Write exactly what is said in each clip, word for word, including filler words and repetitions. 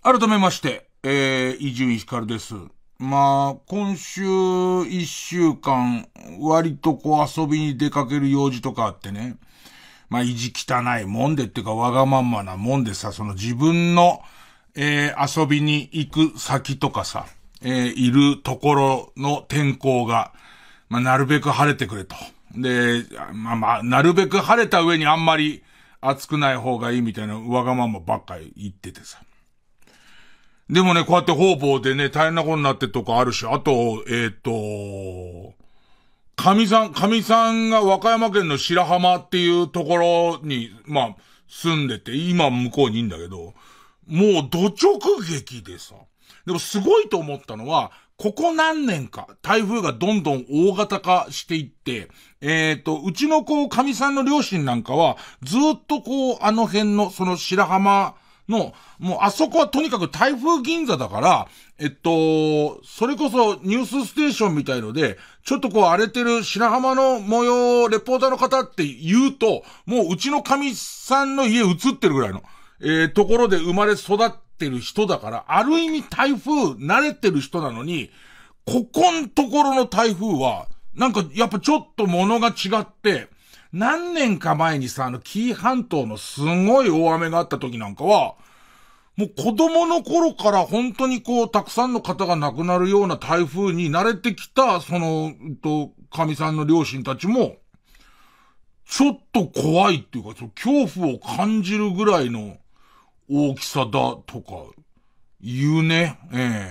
改めまして、えー、伊集院光です。まあ、今週一週間、割とこう遊びに出かける用事とかあってね。まあ、意地汚いもんでっていうか、わがままなもんでさ、その自分の、えー、遊びに行く先とかさ、えー、いるところの天候が、まあ、なるべく晴れてくれと。で、まあまあ、なるべく晴れた上にあんまり暑くない方がいいみたいなわがままばっかり言っててさ。でもね、こうやって方々でね、大変なことになってるとこあるし、あと、えっと、神さん、神さんが和歌山県の白浜っていうところに、まあ、住んでて、今向こうにいんだけど、もう土直撃でさ。でもすごいと思ったのは、ここ何年か、台風がどんどん大型化していって、えっと、うちのこう、神さんの両親なんかは、ずっとこう、あの辺の、その白浜、の、もうあそこはとにかく台風銀座だから、えっと、それこそニュースステーションみたいので、ちょっとこう荒れてる白浜の模様、レポーターの方って言うと、もううちの神さんの家映ってるぐらいの、えー、ところで生まれ育ってる人だから、ある意味台風慣れてる人なのに、ここんところの台風は、なんかやっぱちょっと物が違って、何年か前にさ、あの、紀伊半島のすごい大雨があった時なんかは、もう子供の頃から本当にこう、たくさんの方が亡くなるような台風に慣れてきた、その、と、神さんの両親たちも、ちょっと怖いっていうか、恐怖を感じるぐらいの大きさだとか、言うね。え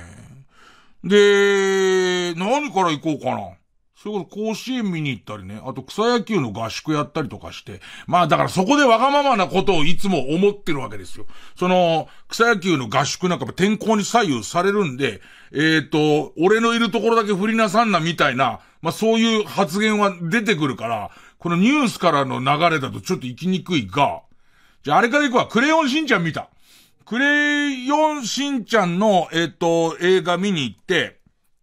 えで、何から行こうかな。それこそ甲子園見に行ったりね、あと草野球の合宿やったりとかして、まあだからそこでわがままなことをいつも思ってるわけですよ。その、草野球の合宿なんかも天候に左右されるんで、えっと、俺のいるところだけ振りなさんなみたいな、まあそういう発言は出てくるから、このニュースからの流れだとちょっと行きにくいが、じゃああれから行くわ、クレヨンしんちゃん見た。クレヨンしんちゃんの、えっと、映画見に行って、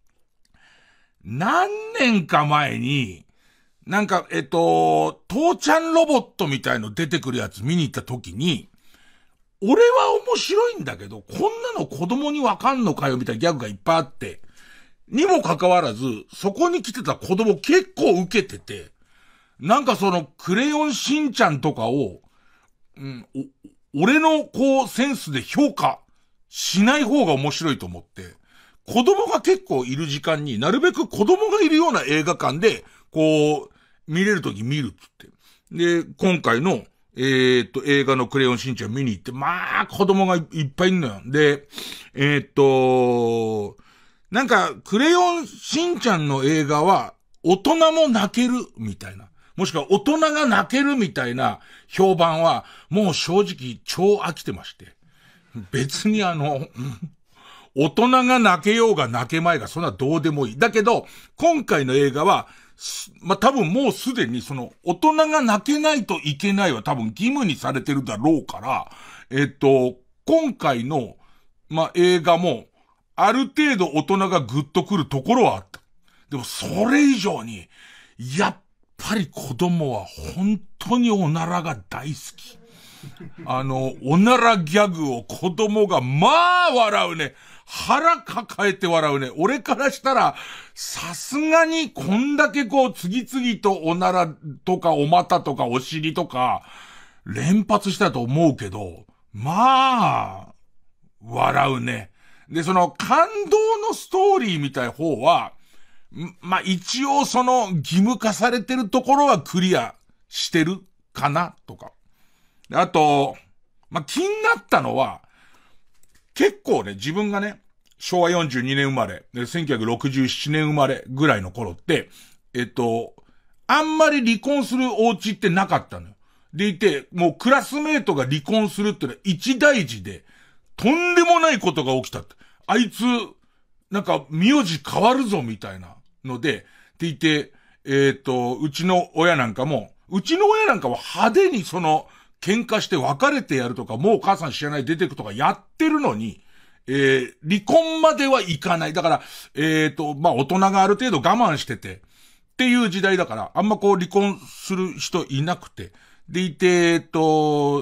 何年か前に、なんか、えっと、父ちゃんロボットみたいの出てくるやつ見に行った時に、俺は面白いんだけど、こんなの子供にわかんのかよみたいなギャグがいっぱいあって、にもかかわらず、そこに来てた子供結構受けてて、なんかそのクレヨンしんちゃんとかを、うん、お、俺のこうセンスで評価しない方が面白いと思って、子供が結構いる時間になるべく子供がいるような映画館で、こう、見れるとき見るっつって。で、今回の、えー、っと、映画のクレヨンしんちゃん見に行って、まあ、子供がいっぱいいるのよ。で、えー、っと、なんか、クレヨンしんちゃんの映画は、大人も泣ける、みたいな。もしくは大人が泣けるみたいな評判は、もう正直超飽きてまして。別にあの、大人が泣けようが泣けまいがそんなどうでもいい。だけど、今回の映画は、まあ、多分もうすでにその、大人が泣けないといけないは多分義務にされてるだろうから、えっと、今回の、まあ、映画も、ある程度大人がグッとくるところはあった。でもそれ以上に、やっぱり子供は本当におならが大好き。あの、おならギャグを子供がまあ笑うね。腹抱えて笑うね。俺からしたら、さすがにこんだけこう次々とおならとかお股とかお尻とか連発したと思うけど、まあ、笑うね。で、その感動のストーリーみたい方は、まあ一応その義務化されてるところはクリアしてるかなとか。あと、まあ気になったのは、結構ね、自分がね、しょうわよんじゅうにねん生まれ、でせんきゅうひゃくろくじゅうななねん生まれぐらいの頃って、えっと、あんまり離婚するお家ってなかったのよ。でいて、もうクラスメートが離婚するってのは一大事で、とんでもないことが起きたって。あいつ、なんか、名字変わるぞみたいなので、でいて、えっと、うちの親なんかも、うちの親なんかは派手にその、喧嘩して別れてやるとか、もう母さん知らない出てくとかやってるのに、えー、離婚まではいかない。だから、えっと、まあ、大人がある程度我慢してて、っていう時代だから、あんまこう離婚する人いなくて。でいて、えっと、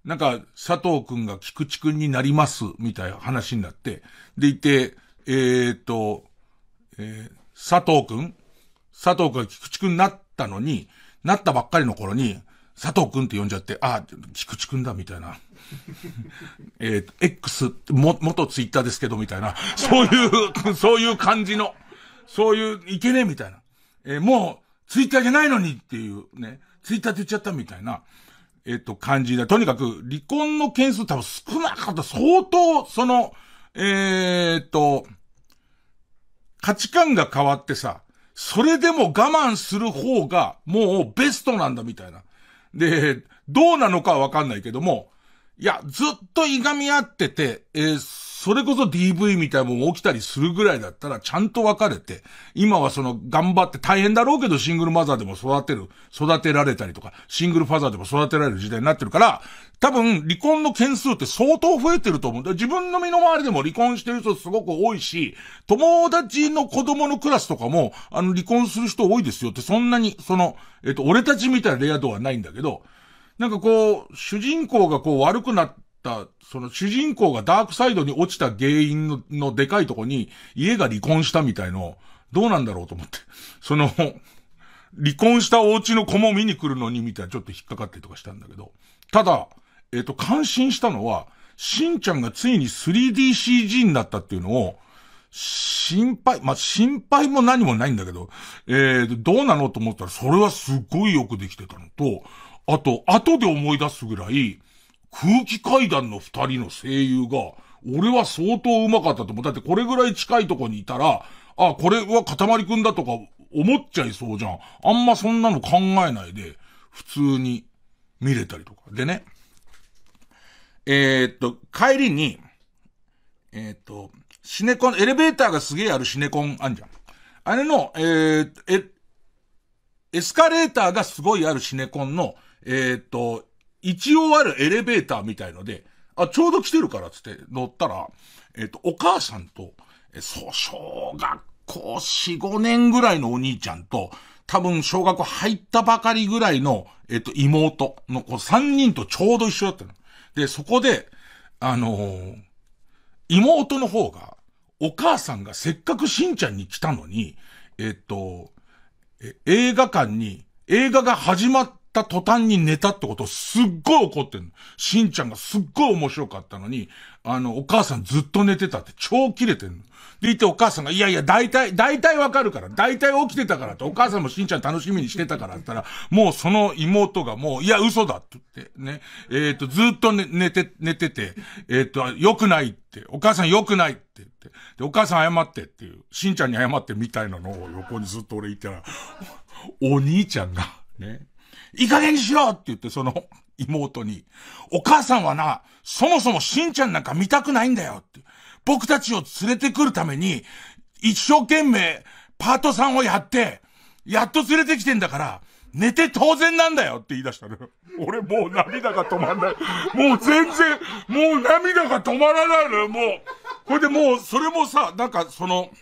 なんか、佐藤くんが菊池くんになります、みたいな話になって、でいて、えーっと、えー、佐藤くん佐藤くんが菊池くんになったのに、なったばっかりの頃に、佐藤くんって呼んじゃって、あ、菊池くんだ、みたいな。えー、X、も、元ツイッターですけど、みたいな。そういう、そういう感じの、そういう、いけねえ、みたいな。えー、もう、ツイッターじゃないのにっていうね、ツイッターって言っちゃったみたいな、えっと、感じで、とにかく、離婚の件数多分少なかった。相当、その、えー、っと、価値観が変わってさ、それでも我慢する方が、もうベストなんだみたいな。で、どうなのかはわかんないけども、いや、ずっといがみ合ってて、えー、それこそ ディーブイ みたいなもの起きたりするぐらいだったら、ちゃんと別れて、今はその、頑張って大変だろうけど、シングルマザーでも育てる、育てられたりとか、シングルファザーでも育てられる時代になってるから、多分、離婚の件数って相当増えてると思う。自分の身の回りでも離婚してる人すごく多いし、友達の子供のクラスとかも、あの、離婚する人多いですよって、そんなに、その、えっと、俺たちみたいなレア度はないんだけど、なんかこう、主人公がこう悪くなった、その主人公がダークサイドに落ちた原因の、のでかいとこに、家が離婚したみたいの、どうなんだろうと思って。その、離婚したお家の子も見に来るのに、みたいなちょっと引っかかったりとかしたんだけど。ただ、えっと、感心したのは、しんちゃんがついに スリーディーシージー になったっていうのを、心配、まあ、心配も何もないんだけど、えー、どうなのと思ったら、それはすごいよくできてたのと、あと、後で思い出すぐらい、空気階段の二人の声優が、俺は相当上手かったと思う。だってこれぐらい近いとこにいたら、あ、これはかたまりくんだとか思っちゃいそうじゃん。あんまそんなの考えないで、普通に見れたりとか。でね、えー、っと、帰りに、えー、っと、シネコン、エレベーターがすげえあるシネコンあんじゃん。あれの、えー、え、エスカレーターがすごいあるシネコンの、えー、っと、一応あるエレベーターみたいので、あ、ちょうど来てるからつって乗ったら、えー、っと、お母さんと、え、そう、小学校よん、ごねんぐらいのお兄ちゃんと、多分小学校入ったばかりぐらいの、えー、っと、妹の子さんにんとちょうど一緒だったの。で、そこで、あのー、妹の方が、お母さんがせっかくしんちゃんに来たのに、えー、っと、え、映画館に、映画が始まった途端に寝たってことをすっごい怒ってんの。しんちゃんがすっごい面白かったのに、あの、お母さんずっと寝てたって超キレてんの。でいてお母さんが、いやいや、大体、大体わかるから、大体起きてたからって、お母さんもしんちゃん楽しみにしてたからって言ったら、もうその妹がもう、いや、嘘だって言って、ね。えっと、ずっと寝、寝て、寝てて、えっと、良くないって、お母さん良くないって言って、で、お母さん謝ってっていう、しんちゃんに謝ってみたいなのを横にずっと俺言ったら、お兄ちゃんが、ね、いい加減にしろって言って、その妹に、お母さんはな、そもそもしんちゃんなんか見たくないんだよって。僕たちを連れてくるために、一生懸命パートさんをやって、やっと連れてきてんだから、寝て当然なんだよって言い出したの。俺もう涙が止まんない。もう全然、もう涙が止まらないのよ、もう。これでもう、それもさ、なんかその、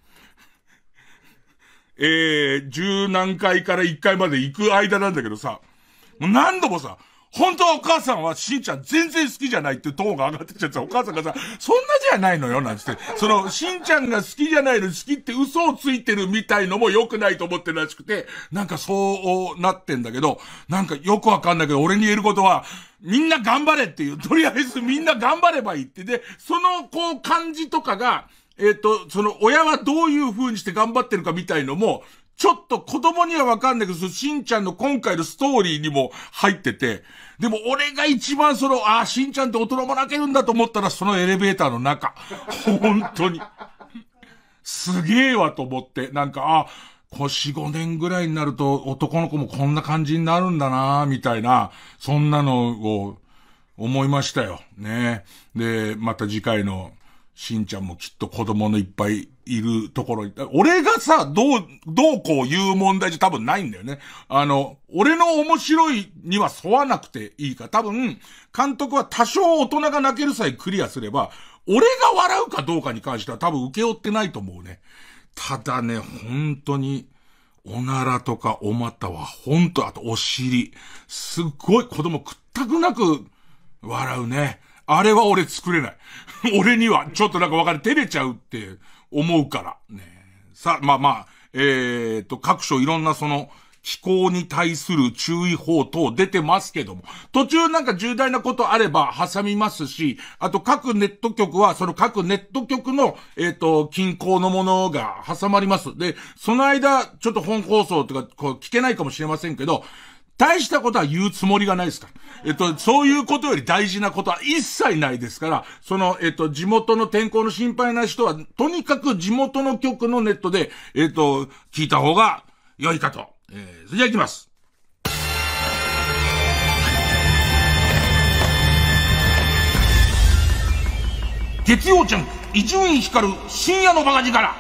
えー、十何回から一回まで行く間なんだけどさ、もう何度もさ、本当はお母さんはしんちゃん全然好きじゃないってトーンが上がってきちゃってさ、お母さんがさ、そんなじゃないのよ、なんつって。その、しんちゃんが好きじゃないの、好きって嘘をついてるみたいのも良くないと思ってるらしくて、なんかそうなってんだけど、なんかよくわかんないけど、俺に言えることは、みんな頑張れっていう、とりあえずみんな頑張ればいいって。で、その、こう、感じとかが、えっと、その、親はどういう風にして頑張ってるかみたいのも、ちょっと子供にはわかんないけど、しんちゃんの今回のストーリーにも入ってて、でも俺が一番その、ああ、しんちゃんって大人も泣けるんだと思ったら、そのエレベーターの中。本当に。すげえわと思って、なんか、あ、こうよん、ごねんぐらいになると男の子もこんな感じになるんだなみたいな、そんなのを思いましたよ。ね。で、また次回の、しんちゃんもきっと子供のいっぱいいるところに、俺がさ、どう、どうこう言う問題じゃ多分ないんだよね。あの、俺の面白いには沿わなくていいから、多分、監督は多少大人が泣けるさえクリアすれば、俺が笑うかどうかに関しては多分受け負ってないと思うね。ただね、本当に、おならとかお股は本当、あとお尻、すっごい子供くったくなく、 笑うね。あれは俺作れない。俺には、ちょっとなんかわかる。照れちゃうって思うから。ね。さ、まあまあ、えーと、各所いろんなその、気候に対する注意報等出てますけども、途中なんか重大なことあれば挟みますし、あと各ネット局は、その各ネット局の、えっと、近郊のものが挟まります。で、その間、ちょっと本放送とか、こう、聞けないかもしれませんけど、大したことは言うつもりがないですから。えっと、そういうことより大事なことは一切ないですから、その、えっと、地元の天候の心配な人は、とにかく地元の局のネットで、えっと、聞いた方が良いかと。えー、それじゃあ行きます。月曜ちゃん、伊集院光る深夜のバカ力。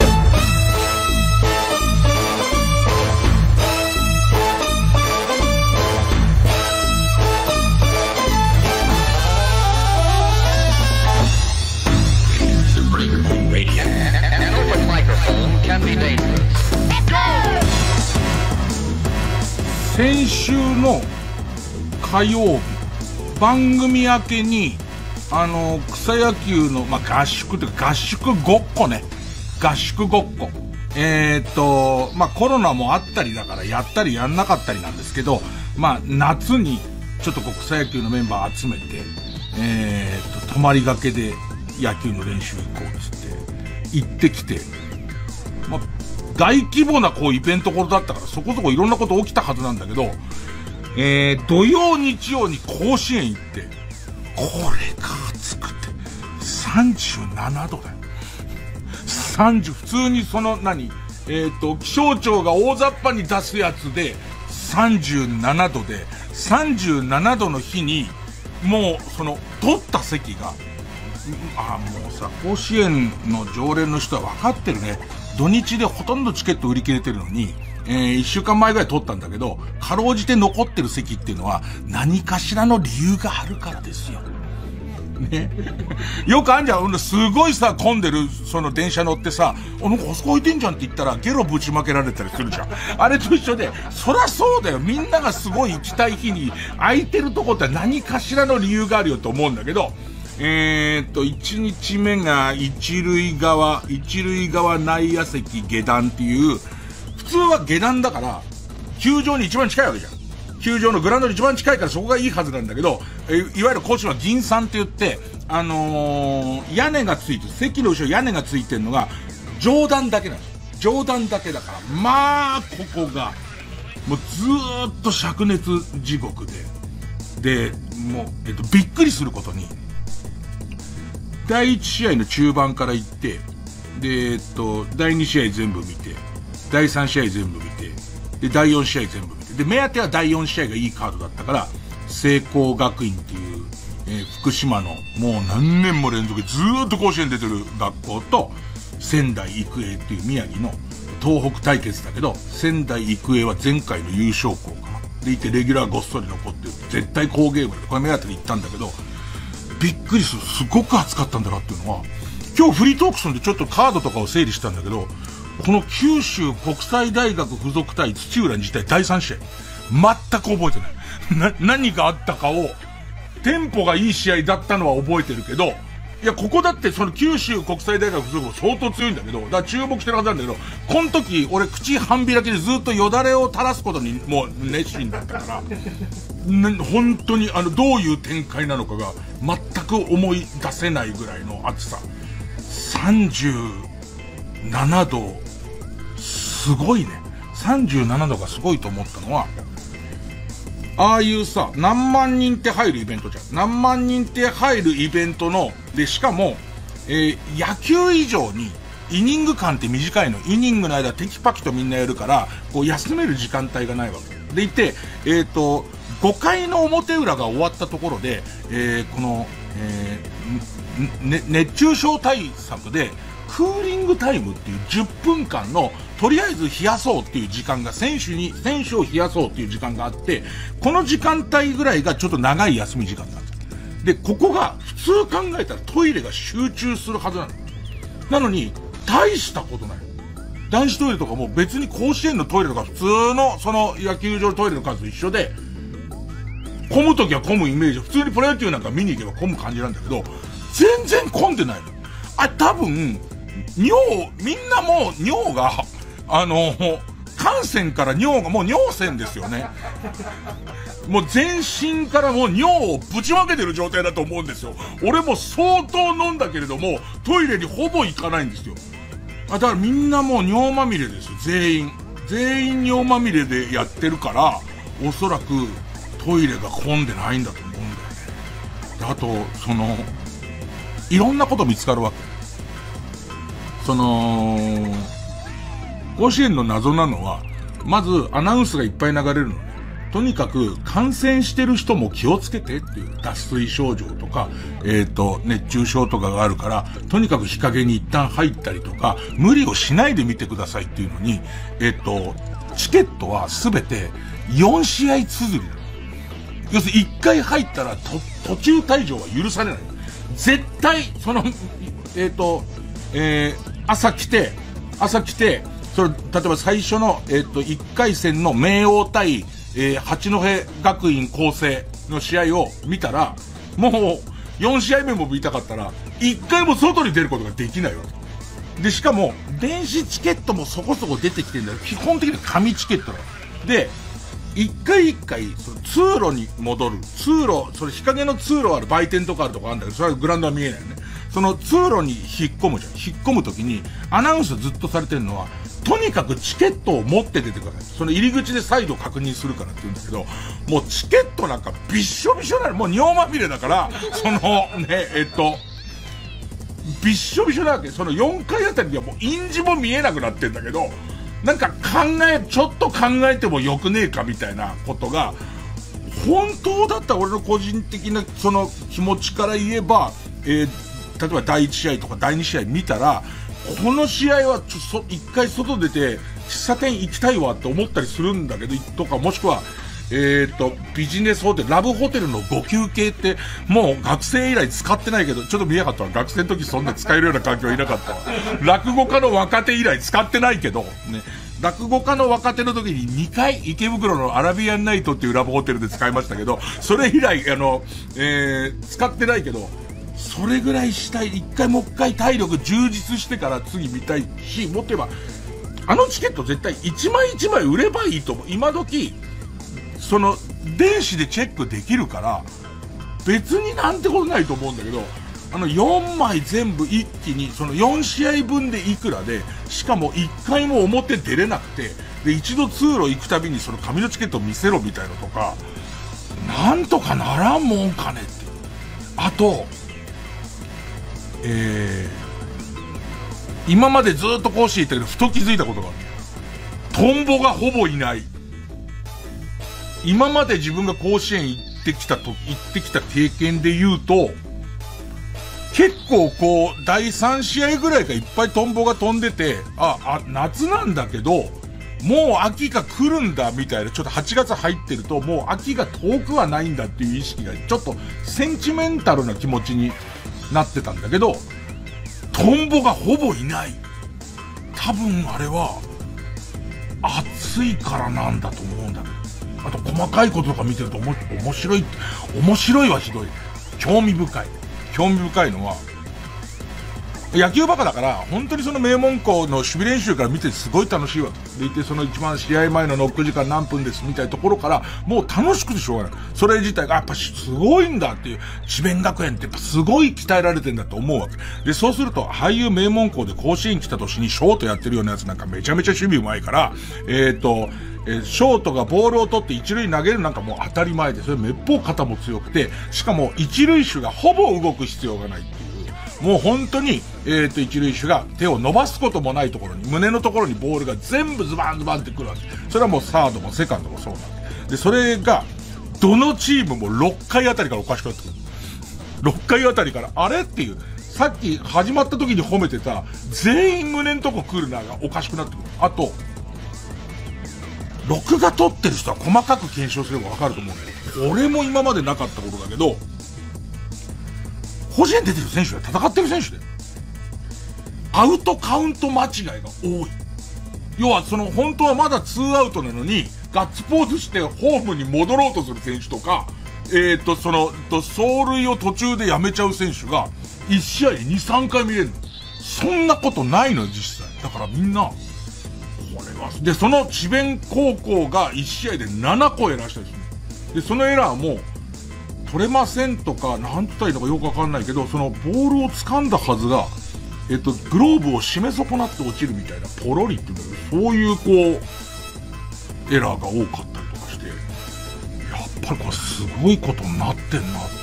先週の火曜日、番組明けに、あの、草野球の、まあ、合宿というか合宿ごっこね。合宿ごっこ。えーっと、まあ、コロナもあったりだからやったりやんなかったりなんですけど、まあ、夏にちょっとこう草野球のメンバー集めて、えーっと、泊まりがけで野球の練習行こうっつって、行ってきて、まあ、大規模なこうイベント頃だったからそこそこいろんなこと起きたはずなんだけど、えー、土曜日曜に甲子園行って、これが暑くて、さんじゅうななどだよ。さんじゅう、普通にその何、えーと、気象庁が大雑把に出すやつで、さんじゅうななどで、さんじゅうななどの日に、もうその、取った席が、あ、もうさ、甲子園の常連の人は分かってるね。土日でほとんどチケット売り切れてるのに、えー、一週間前ぐらい取ったんだけど、かろうじて残ってる席っていうのは、何かしらの理由があるからですよ。ね。よくあんじゃん、すごいさ、混んでる、その電車乗ってさ、あ、なんかあそこ置いてんじゃんって言ったら、ゲロぶちまけられたりするじゃん。あれと一緒で、そらそうだよ。みんながすごい行きたい日に、空いてるとこって何かしらの理由があるよと思うんだけど、えーっと、一日目が一塁側、一塁側内野席下段っていう、普通は下段だから、球場に一番近いわけじゃん。球場のグラウンドに一番近いからそこがいいはずなんだけど、えいわゆる甲子園は銀傘って言って、あのー、屋根がついてる、席の後ろ屋根がついてるのが、上段だけなんです。上段だけだから、まあ、ここが、もうずーっと灼熱地獄で、で、もう、えっと、びっくりすることに、だいいち試合の中盤から行って、で、えっと、だいに試合全部見て、だいさん試合全部見て、で、だいよん試合全部見て、で、目当てはだいよん試合がいいカードだったから、聖光学院っていう、えー、福島のもう何年も連続でずーっと甲子園出てる学校と、仙台育英っていう宮城の東北対決だけど、仙台育英は前回の優勝校かな。でいて、レギュラーごっそり残ってる。絶対好ゲームで、これ目当てで行ったんだけど、びっくりする。すごく暑かったんだなっていうのは、今日フリートークスでちょっとカードとかを整理したんだけど、この九州国際大学附属対土浦自体だいさん試合、全く覚えてない。な、何があったかを、テンポがいい試合だったのは覚えてるけど、いや、ここだってその九州国際大学附属も相当強いんだけど、だから注目してるはずなんだけど、この時、俺口半開きでずっとよだれを垂らすことにもう熱心だったから、ね、本当にあの、どういう展開なのかが全く思い出せないぐらいの暑さ。さんじゅうななど、すごいね。さんじゅうななどがすごいと思ったのは、ああいうさ、何万人って入るイベントじゃん。何万人って入るイベントの、で、しかも、えー、野球以上に、イニング間って短いの。イニングの間テキパキとみんなやるから、こう休める時間帯がないわけ。でいて、えっと、ごかいの表裏が終わったところで、えー、この、えー、ね、熱中症対策で、クーリングタイムっていうじゅっぷんかんの、とりあえず冷やそうっていう時間が、選手に、選手を冷やそうっていう時間があって、この時間帯ぐらいがちょっと長い休み時間なんです。で、ここが普通考えたらトイレが集中するはずなの。なのに、大したことない。男子トイレとかも別に甲子園のトイレとか普通のその野球場トイレの数と一緒で、 混むときは混むイメージ。普通にプロ野球なんか見に行けば混む感じなんだけど、全然混んでないの。あ、多分、尿、みんなもう尿が、あの、汗腺から尿がもう尿腺ですよね。もう全身からもう尿をぶちまけてる状態だと思うんですよ。俺も相当飲んだけれども、トイレにほぼ行かないんですよ。あ、だからみんなもう尿まみれですよ、全員。全員尿まみれでやってるから、おそらくトイレが混んでないんだと思うんだよね。で、あと、その、いろんなこと見つかるわけ。その、甲子園の謎なのは、まずアナウンスがいっぱい流れるのね。とにかく感染してる人も気をつけてっていう、脱水症状とか、えっと、熱中症とかがあるから、とにかく日陰に一旦入ったりとか、無理をしないで見てくださいっていうのに、えっと、チケットはすべてよん試合続きなの。要するにいっかい入ったらと途中退場は許されない。絶対、その、えっと、えー、朝来て、朝来て、それ、例えば最初の、えっと、いっかい戦の明王対、えー、八戸学院光星の試合を見たら、もう、よん試合目も見たかったら、いっかいも外に出ることができないわけ。で、しかも、電子チケットもそこそこ出てきてるんだよ。基本的には紙チケットだよ。で、一回一回、その通路に戻る。通路、それ日陰の通路ある売店とかあるとこあるんだけど、それはグラウンドは見えないよね。その通路に引っ込むじゃん。引っ込むときに、アナウンスずっとされてるのは、とにかくチケットを持って出てください。その入り口で再度確認するからって言うんだけど、もうチケットなんかびっしょびしょなの。もう尿まみれだから、そのね、えっと、びっしょびしょなわけ。そのよんかいあたりではもう印字も見えなくなってんだけど、なんか考え、ちょっと考えてもよくねえかみたいなことが、本当だったら俺の個人的なその気持ちから言えば、えー、例えばだいいち試合とかだいに試合見たら、この試合はちょ、そ、一回外出て、喫茶店行きたいわって思ったりするんだけど、とか、もしくは、えっと、ビジネスホテル、ラブホテルのご休憩って、もう学生以来使ってないけど、ちょっと見えなかったわ。学生の時そんな使えるような環境いなかったわ。落語家の若手以来使ってないけど、ね。落語家の若手の時ににかい池袋のアラビアンナイトっていうラブホテルで使いましたけど、それ以来、あの、えー、使ってないけど、それぐらいしたい。一回もう一回体力充実してから次見たいし、もっと言えば、あのチケット絶対一枚一枚売ればいいと思う。今時、その、電子でチェックできるから、別になんてことないと思うんだけど、あのよんまい全部一気に、そのよん試合分でいくらで、しかもいっかいも表出れなくて、で、一度通路行くたびにその紙のチケット見せろみたいなとか、なんとかならんもんかねって。あと、えー、今までずっと甲子園行ったけど、ふと気づいたことがある。トンボがほぼいない。今まで自分が甲子園行ってきたと、行ってきた経験で言うと、結構こう、だいさん試合ぐらいがいっぱいトンボが飛んでて、あ、あ、夏なんだけど、もう秋が来るんだみたいな、ちょっとはちがつ入ってると、もう秋が遠くはないんだっていう意識が、ちょっとセンチメンタルな気持ちになってたんだけど、トンボがほぼいない。多分あれは、暑いからなんだと思うんだけど。あと細かいこととか見てるとおも面白い、面白いはひどい。興味深い。興味深いのは、野球バカだから、本当にその名門校の守備練習から見てすごい楽しいわけ。でいて、その一番試合前のノック時間何分ですみたいなところから、もう楽しくてしょうがない。それ自体がやっぱすごいんだっていう、智弁学園ってやっぱすごい鍛えられてんだと思うわけ。で、そうすると、俳優名門校で甲子園来た年にショートやってるようなやつなんかめちゃめちゃ守備うまいから、えっと、えー、ショートがボールを取って一塁に投げるなんかもう当たり前で、それめっぽう肩も強くて、しかも一塁手がほぼ動く必要がないっていう。もう本当に、えっと、一塁手が手を伸ばすこともないところに、胸のところにボールが全部ズバンズバンってくるわけ。それはもうサードもセカンドもそうなんで。で、それが、どのチームもろっかいあたりからおかしくなってくる。ろっかいあたりから、あれっていう、さっき始まった時に褒めてた、全員胸のとこ来るながおかしくなってくる。あと、録画撮ってる人は細かく検証すればわかると思うんだよ。俺も今までなかったことだけど、甲子園出てる選手は戦ってる選手で、アウトカウント間違いが多い。要はその本当はまだツーアウトなのに、ガッツポーズしてホームに戻ろうとする選手とか、 えっと、その、と、走塁を途中でやめちゃう選手が、いち試合にに、さんかい見れるの。そんなことないのよ、実際。だからみんな、これは、で、その智弁高校がいち試合でななこエラーしたりする。で、そのエラーも、取れませんとか、なんて言ったらいいのかよくわかんないけど、そのボールを掴んだはずが、えっと、グローブを締め損なって落ちるみたいな、ポロリっていうんだけど、そういうこう、エラーが多かったりとかして、やっぱりこれすごいことになってんなって、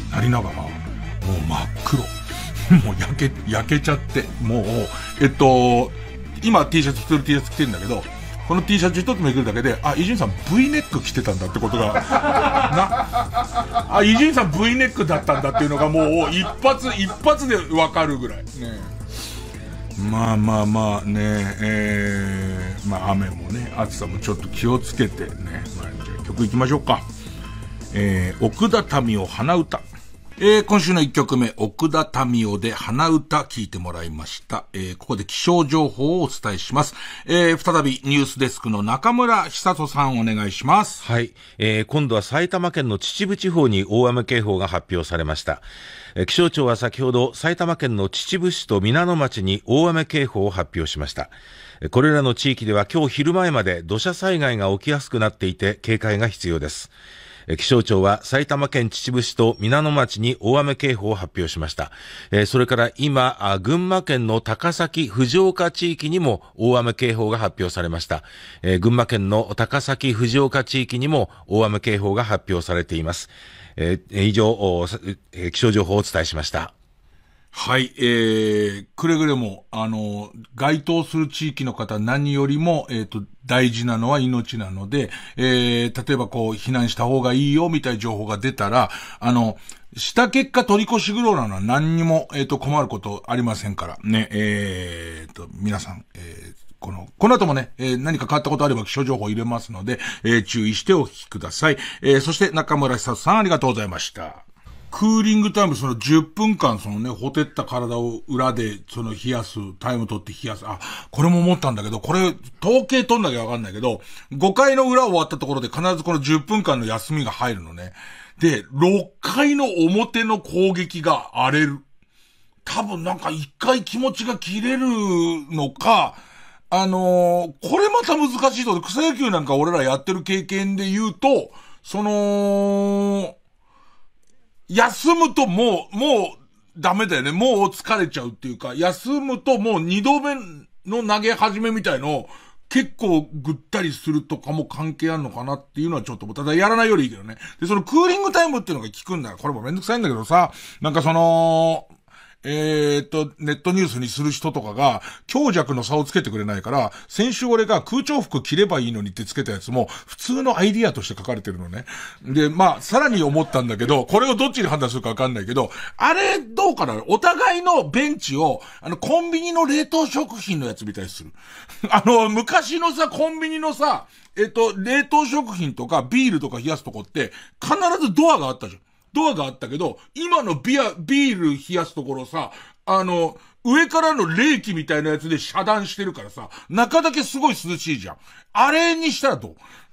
なりながら、もう真っ黒。もう焼け、焼けちゃって、もう、えっと、今 T シャツ、普通の T シャツ着てるんだけど、この T シャツ一つめくるだけで、あ、伊集院さん V ネック着てたんだってことが、な、あ、伊集院さん V ネックだったんだっていうのがもう一発、一発でわかるぐらい。ね、まあまあまあね、えー、まあ雨もね、暑さもちょっと気をつけてね、まあ、じゃあ曲行きましょうか。えー、奥田民生花歌。えー、今週の一曲目、奥田民生で花歌聞いてもらいました。えー、ここで気象情報をお伝えします。えー、再びニュースデスクの中村久人さんお願いします。 はい。えー、今度は埼玉県の秩父地方に大雨警報が発表されました。えー、気象庁は先ほど埼玉県の秩父市と皆野町に大雨警報を発表しました。これらの地域では今日昼前まで土砂災害が起きやすくなっていて警戒が必要です。気象庁は埼玉県秩父市と皆野町に大雨警報を発表しました。それから今、群馬県の高崎、藤岡地域にも大雨警報が発表されました。群馬県の高崎、藤岡地域にも大雨警報が発表されています。以上、気象情報をお伝えしました。 はい、えー、くれぐれも、あの、該当する地域の方何よりも、えっと、大事なのは命なので、えー、例えばこう、避難した方がいいよ、みたいな情報が出たら、あの、した結果取り越し苦労なのは何にも、えっと、困ることありませんから、ね、えーと、皆さん、えー、この、この後もね、えー、何か変わったことあれば気象情報入れますので、えー、注意してお聞きください。えー、そして中村久さんありがとうございました。クーリングタイム、そのじゅっぷんかん、そのね、ほてった体を裏で、その冷やす、タイム取って冷やす。あ、これも思ったんだけど、これ、統計取んなきゃわかんないけど、ごかいの裏終わったところで必ずこのじゅっぷんかんの休みが入るのね。で、ろっかいの表の攻撃が荒れる。多分なんかいっかい気持ちが切れるのか、あのー、これまた難しいと、草野球なんか俺らやってる経験で言うと、その、休むともう、もうダメだよね。もう疲れちゃうっていうか、休むともう二度目の投げ始めみたいの結構ぐったりするとかも関係あるのかなっていうのはちょっと、ただやらないよりいいけどね。で、そのクーリングタイムっていうのが効くんだよ。これもめんどくさいんだけどさ、なんかその、えーっと、ネットニュースにする人とかが、強弱の差をつけてくれないから、先週俺が空調服着ればいいのにってつけたやつも、普通のアイディアとして書かれてるのね。で、まあ、さらに思ったんだけど、これをどっちに判断するかわかんないけど、あれ、どうかな？お互いのベンチを、あの、コンビニの冷凍食品のやつみたいにする。あの、昔のさ、コンビニのさ、えっと、冷凍食品とかビールとか冷やすとこって、必ずドアがあったじゃん。ドアがあったけど、今のビア、ビール冷やすところさ、あの、上からの冷気みたいなやつで遮断してるからさ、中だけすごい涼しいじゃん。あれにしたらどう？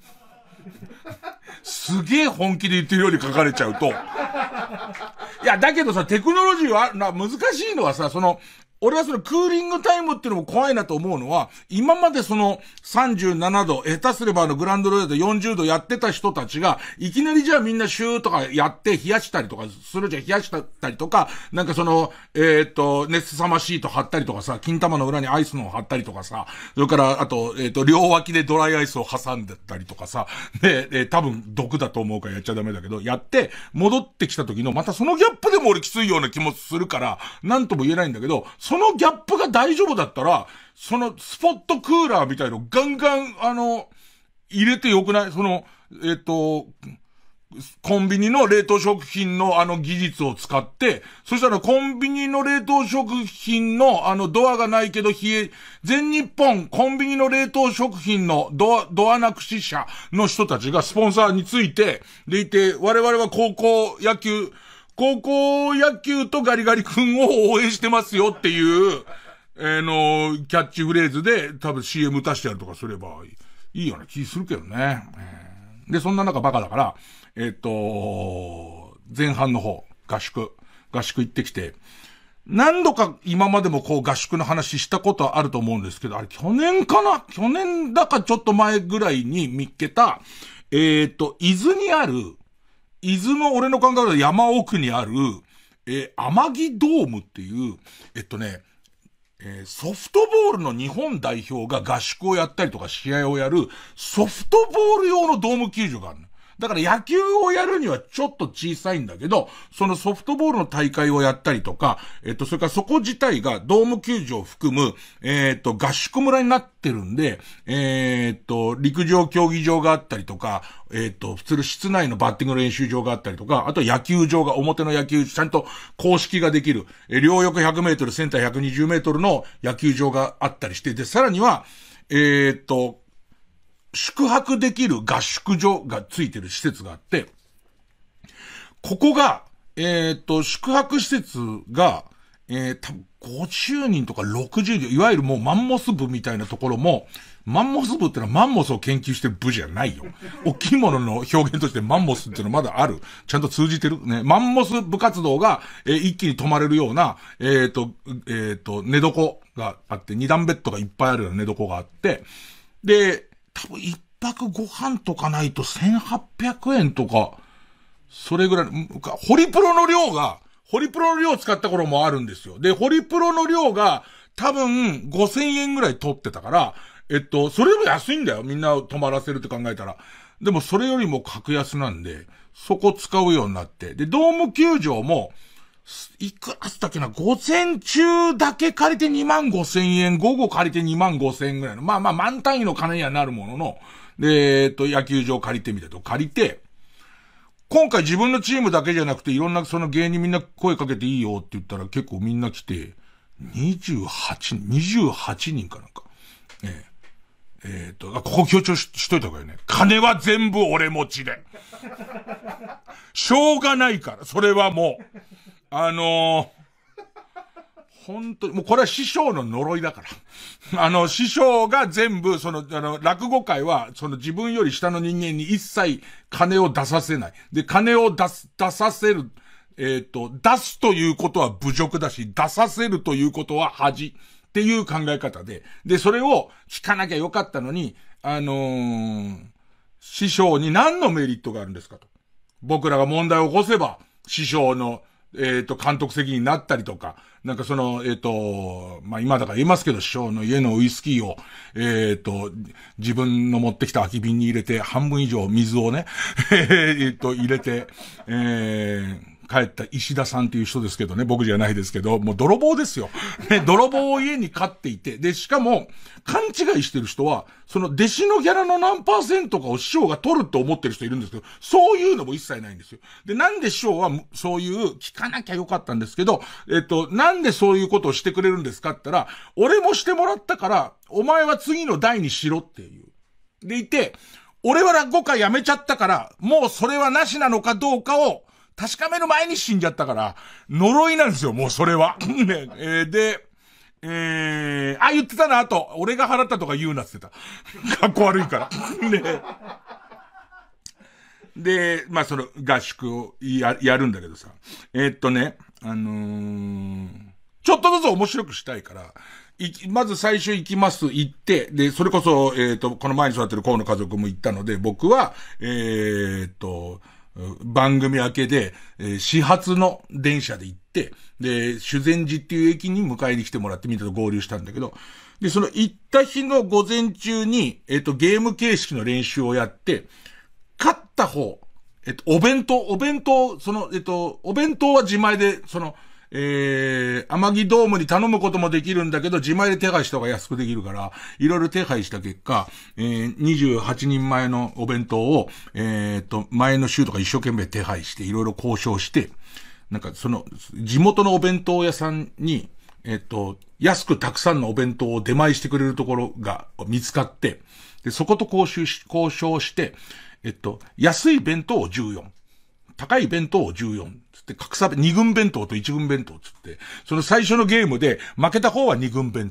すげえ本気で言ってるように書かれちゃうと。いや、だけどさ、テクノロジーは、な、難しいのはさ、その、俺はそのクーリングタイムっていうのも怖いなと思うのは、今までそのさんじゅうななど、下手すればあのグランドロイヤルでよんじゅうどやってた人たちが、いきなりじゃあみんなシューとかやって冷やしたりとかするじゃん、冷やしたりとか、なんかその、えっと、熱さまシート貼ったりとかさ、金玉の裏にアイスのを貼ったりとかさ、それから、あと、えっと、両脇でドライアイスを挟んでたりとかさ、で、えー、多分毒だと思うからやっちゃダメだけど、やって、戻ってきた時の、またそのギャップでも俺きついような気もするから、なんとも言えないんだけど、そのギャップが大丈夫だったら、そのスポットクーラーみたいのガンガン、あの、入れてよくない？その、えっと、コンビニの冷凍食品のあの技術を使って、そしたらコンビニの冷凍食品のあのドアがないけど冷え、全日本コンビニの冷凍食品のドア、ドアなくし社の人たちがスポンサーについて、でいて、我々は高校野球、高校野球とガリガリ君を応援してますよっていう、あの、キャッチフレーズで多分 シーエム 出してやるとかすればいいような気するけどね。えーで、そんな中バカだから、えっと、前半の方、合宿、合宿行ってきて、何度か今までもこう合宿の話したことはあると思うんですけど、あれ去年かな去年だかちょっと前ぐらいに見っけた、えっと、伊豆にある、伊豆の俺の考えで山奥にある、えー、天城ドームっていう、えっとね、えー、ソフトボールの日本代表が合宿をやったりとか試合をやるソフトボール用のドーム球場があるの。だから野球をやるにはちょっと小さいんだけど、そのソフトボールの大会をやったりとか、えっと、それからそこ自体がドーム球場を含む、えっと、合宿村になってるんで、えっと、陸上競技場があったりとか、えっと、普通の室内のバッティング練習場があったりとか、あと野球場が、表の野球、ちゃんと公式ができる、え両翼ひゃくメートル、センターひゃくにじゅうメートルの野球場があったりして、で、さらには、えっと、宿泊できる合宿所がついてる施設があって、ここが、えっと、宿泊施設が、えー、多分ごじゅうにんとかろくじゅうにん、いわゆるもうマンモス部みたいなところも、マンモス部ってのはマンモスを研究してる部じゃないよ。大きいものの表現としてマンモスっていうのまだある。ちゃんと通じてるね。マンモス部活動が、えー、一気に泊まれるような、えっと、えっと、寝床があって、二段ベッドがいっぱいあるような寝床があって、で、多分一泊ご飯とかないとせんはっぴゃくえんとか、それぐらい、ホリプロの量が、ホリプロの量を使った頃もあるんですよ。で、ホリプロの量が多分ごせんえんぐらい取ってたから、えっと、それでも安いんだよ。みんなを泊まらせるって考えたら。でもそれよりも格安なんで、そこ使うようになって。で、ドーム球場も、いくらだっけな、午前中だけ借りてにまんごせんえん、午後借りてにまんごせんえんぐらいの、まあまあ満単位の金にはなるものの、で、えっと、野球場借りてみたと、借りて、今回自分のチームだけじゃなくて、いろんなその芸人みんな声かけていいよって言ったら結構みんな来て、にじゅうはち、にじゅうはちにんかなんか。えええっと、ここ強調 し, しといた方がいいね。金は全部俺持ちで。しょうがないから、それはもう。あのー、本当に、もうこれは師匠の呪いだから。あの、師匠が全部、その、あの、落語界は、その自分より下の人間に一切金を出させない。で、金を出す、出させる、えっと、出すということは侮辱だし、出させるということは恥っていう考え方で、で、それを聞かなきゃよかったのに、あのー、師匠に何のメリットがあるんですかと。僕らが問題を起こせば、師匠の、えっと、監督責任になったりとか、なんかその、えっと、まあ、今だから言いますけど、師匠の家のウイスキーを、えっと、自分の持ってきた空き瓶に入れて、半分以上水をね、えっと、入れて、えー、帰った石田さんっていう人ですけどね、僕じゃないですけど、もう泥棒ですよ。ね、泥棒を家に飼っていて、で、しかも、勘違いしてる人は、その弟子のギャラの何パーセントかを師匠が取るって思ってる人いるんですけど、そういうのも一切ないんですよ。で、なんで師匠はそういう聞かなきゃよかったんですけど、えっと、なんでそういうことをしてくれるんですかって言ったら、俺もしてもらったから、お前は次の代にしろっていう。でいて、俺は落語家辞めちゃったから、もうそれはなしなのかどうかを確かめる前に死んじゃったから、呪いなんですよ、もうそれは。ねえー、で、えー、あ、言ってたな、あと、俺が払ったとか言うなって言ってた。かっこ悪いから。ね、で、まあ、その合宿をや、やるんだけどさ。えー、っとね、あのー、ちょっとずつ面白くしたいから、いまず最初行きます、行って、で、それこそ、えー、っと、この前に育ってる河野家族も行ったので、僕は、えー、っと、番組明けで、えー、始発の電車で行って、で、修善寺っていう駅に迎えに来てもらってみんなと合流したんだけど、で、その行った日の午前中に、えっと、ゲーム形式の練習をやって、勝った方、えっと、お弁当、お弁当、その、えっと、お弁当は自前で、その、えー、天城ドームに頼むこともできるんだけど、自前で手配した方が安くできるから、いろいろ手配した結果、えー、にじゅうはちにんまえのお弁当を、えーと、前の週とか一生懸命手配して、いろいろ交渉して、なんかその、地元のお弁当屋さんに、えっと、安くたくさんのお弁当を出前してくれるところが見つかって、で、そこと交渉し、交渉して、えっと、安い弁当をじゅうよん。高い弁当をじゅうよん。つって、格差、に軍弁当といち軍弁当つって、その最初のゲームで負けた方はに軍弁当。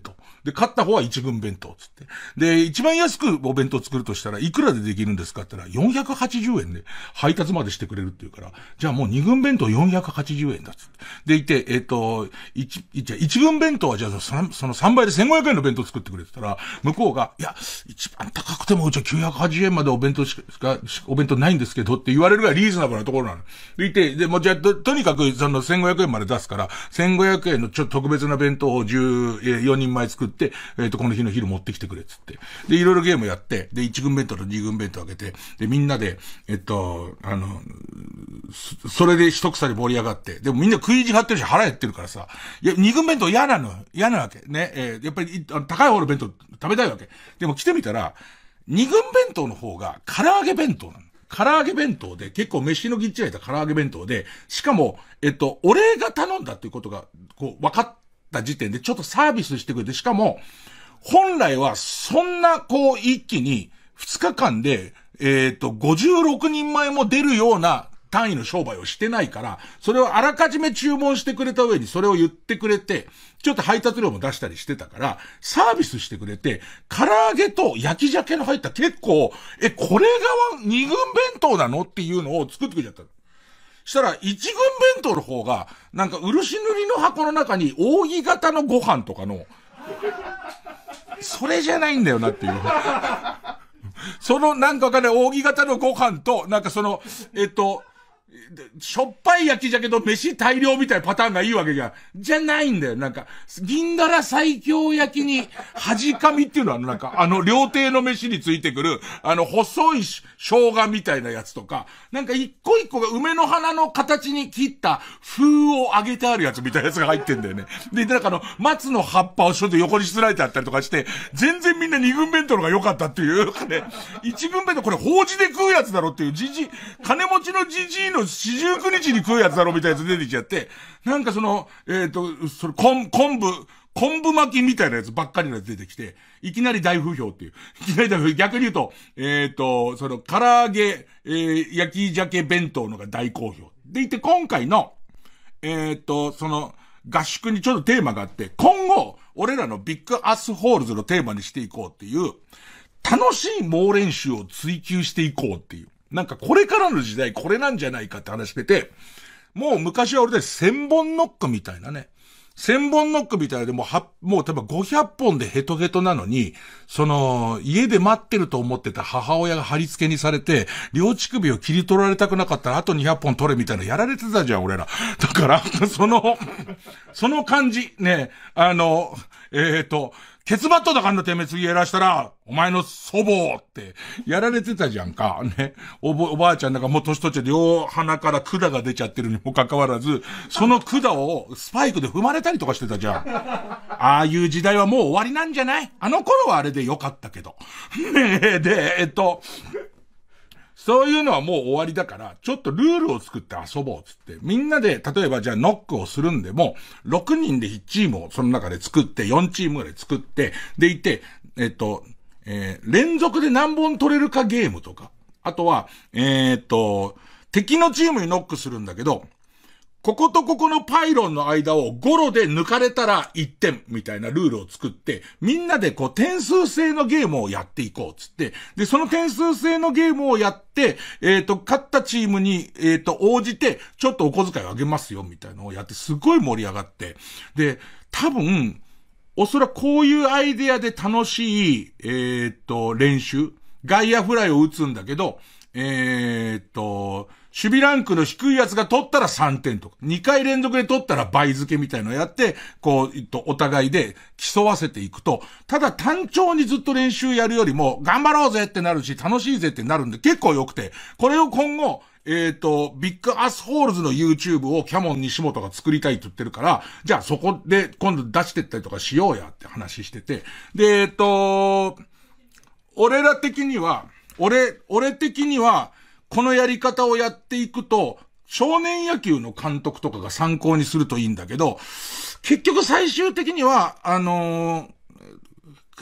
で、勝った方は一軍弁当つって。で、一番安くお弁当作るとしたらいくらでできるんですかって言ったらよんひゃくはちじゅうえんで配達までしてくれるって言うから、じゃあもう二軍弁当よんひゃくはちじゅうえんだっつって。でいて、えっと、一、じゃ一軍弁当はじゃあその、そのさんばいでせんごひゃくえんの弁当作ってくれって言ったら、向こうが、いや、一番高くてもうちはきゅうひゃくはちじゅうえんまでお弁当しか、お弁当ないんですけどって言われるぐらいリーズナブルなところなの。でいて、で、もうじゃあと、とにかくそのせんごひゃくえんまで出すから、せんごひゃくえんのちょっと特別な弁当をじゅうよにんまえ作って、えっと、この日の昼持ってきてくれっつって。で、いろいろゲームやって、で、一軍弁当と二軍弁当あげて、で、みんなで、えっと、あの、それで一腐り盛り上がって、でもみんな食い意地張ってるし腹減ってるからさ、いや、二軍弁当嫌なの、嫌なわけ。ね、えー、やっぱり、高い方の弁当食べたいわけ。でも来てみたら、二軍弁当の方が唐揚げ弁当なの。唐揚げ弁当で、結構飯のぎっちり入った唐揚げ弁当で、しかも、えっと、俺が頼んだっていうことが、こう、分かった時点でちょっとサービスしてくれて、しかも、本来はそんな、こう、一気に、二日間で、えっと、ごじゅうろくにんまえも出るような単位の商売をしてないから、それをあらかじめ注文してくれた上にそれを言ってくれて、ちょっと配達料も出したりしてたから、サービスしてくれて、唐揚げと焼き鮭の入った結構、え、これが二軍弁当なのっていうのを作ってくれちゃった。したら、一軍弁当の方が、なんか漆塗りの箱の中に扇形のご飯とかの、それじゃないんだよなっていう。そのなんかわかんない扇形のご飯と、なんかその、えっと、しょっぱい焼き鮭と飯大量みたいなパターンがいいわけじゃん。じゃないんだよ。なんか、銀だら最強焼きに、恥かみっていうのは、なんか、あの、料亭の飯についてくる、あの、細い生姜みたいなやつとか、なんか一個一個が梅の花の形に切った風を揚げてあるやつみたいなやつが入ってんだよね。で、なんかあの、松の葉っぱをちょっと横にしつられてあったりとかして、全然みんな二軍弁当の方が良かったっていう、ね。一軍弁当これ法事で食うやつだろっていう、じじ、金持ちのじじいの四十九日に食うやつだろみたいなやつ出てきちゃって、なんかその、えっと、それ、昆昆布、昆布巻きみたいなやつばっかりのやつ出てきて、いきなり大不評っていう。いきなり大不評。逆に言うと、えっと、その、唐揚げ、えー、焼き鮭弁当のが大好評。でいて、今回の、えっと、その、合宿にちょっとテーマがあって、今後、俺らのビッグアスホールズのテーマにしていこうっていう、楽しい猛練習を追求していこうっていう。なんかこれからの時代これなんじゃないかって話してて、もう昔は俺で千本ノックみたいなね。千本ノックみたいなでもうは、もう多分ごひゃっぽんでヘトヘトなのに、その、家で待ってると思ってた母親が貼り付けにされて、両乳首を切り取られたくなかったらあとにひゃっぽん取れみたいなやられてたじゃん、俺ら。だから、その、その感じ、ね、あの、えっと、ケツバットだかんなてめえ次やらしたら、お前の祖母って、やられてたじゃんか。ね。おぼ、おばあちゃんなんかもう年取っちゃって両鼻から管が出ちゃってるにもかかわらず、その管をスパイクで踏まれたりとかしてたじゃん。ああいう時代はもう終わりなんじゃない？あの頃はあれでよかったけど。ねえ、で、えっと、そういうのはもう終わりだから、ちょっとルールを作って遊ぼうっつって。みんなで、例えばじゃあノックをするんでも、ろくにんでいちチームをその中で作って、よんチームぐらい作って、でいて、えっと、えー、連続で何本取れるかゲームとか。あとは、えー、っと、敵のチームにノックするんだけど、こことここのパイロンの間をゴロで抜かれたらいってんみたいなルールを作って、みんなでこう点数制のゲームをやっていこうつって、で、その点数制のゲームをやって、えっと、勝ったチームに、えっと、応じて、ちょっとお小遣いをあげますよみたいなのをやって、すごい盛り上がって、で、多分、おそらくこういうアイデアで楽しい、えっと、練習、外野フライを打つんだけど、えっと、守備ランクの低いやつが取ったらさんてんとか、にかい連続で取ったら倍付けみたいのをやって、こう、えっと、お互いで競わせていくと、ただ単調にずっと練習やるよりも、頑張ろうぜってなるし、楽しいぜってなるんで結構良くて、これを今後、えっと、ビッグアスホールズの YouTube をキャモン西本が作りたいって言ってるから、じゃあそこで今度出してったりとかしようやって話してて、で、えっと、俺ら的には、俺、俺的には、このやり方をやっていくと、少年野球の監督とかが参考にするといいんだけど、結局最終的には、あのー、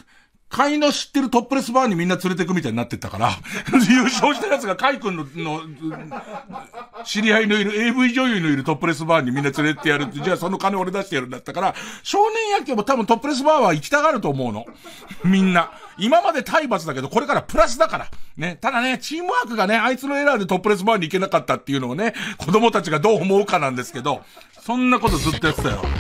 カイの知ってるトップレスバーにみんな連れてくみたいになってったから、優勝したやつがカイ君の、の、知り合いのいる エーブイ 女優のいるトップレスバーにみんな連れてやるって、じゃあその金俺出してやるんだったから、少年野球も多分トップレスバーは行きたがると思うの。みんな。今まで体罰だけど、これからプラスだから。ね。ただね、チームワークがね、あいつのエラーでトップレスバーに行けなかったっていうのをね、子供たちがどう思うかなんですけど、そんなことずっとやってたよ。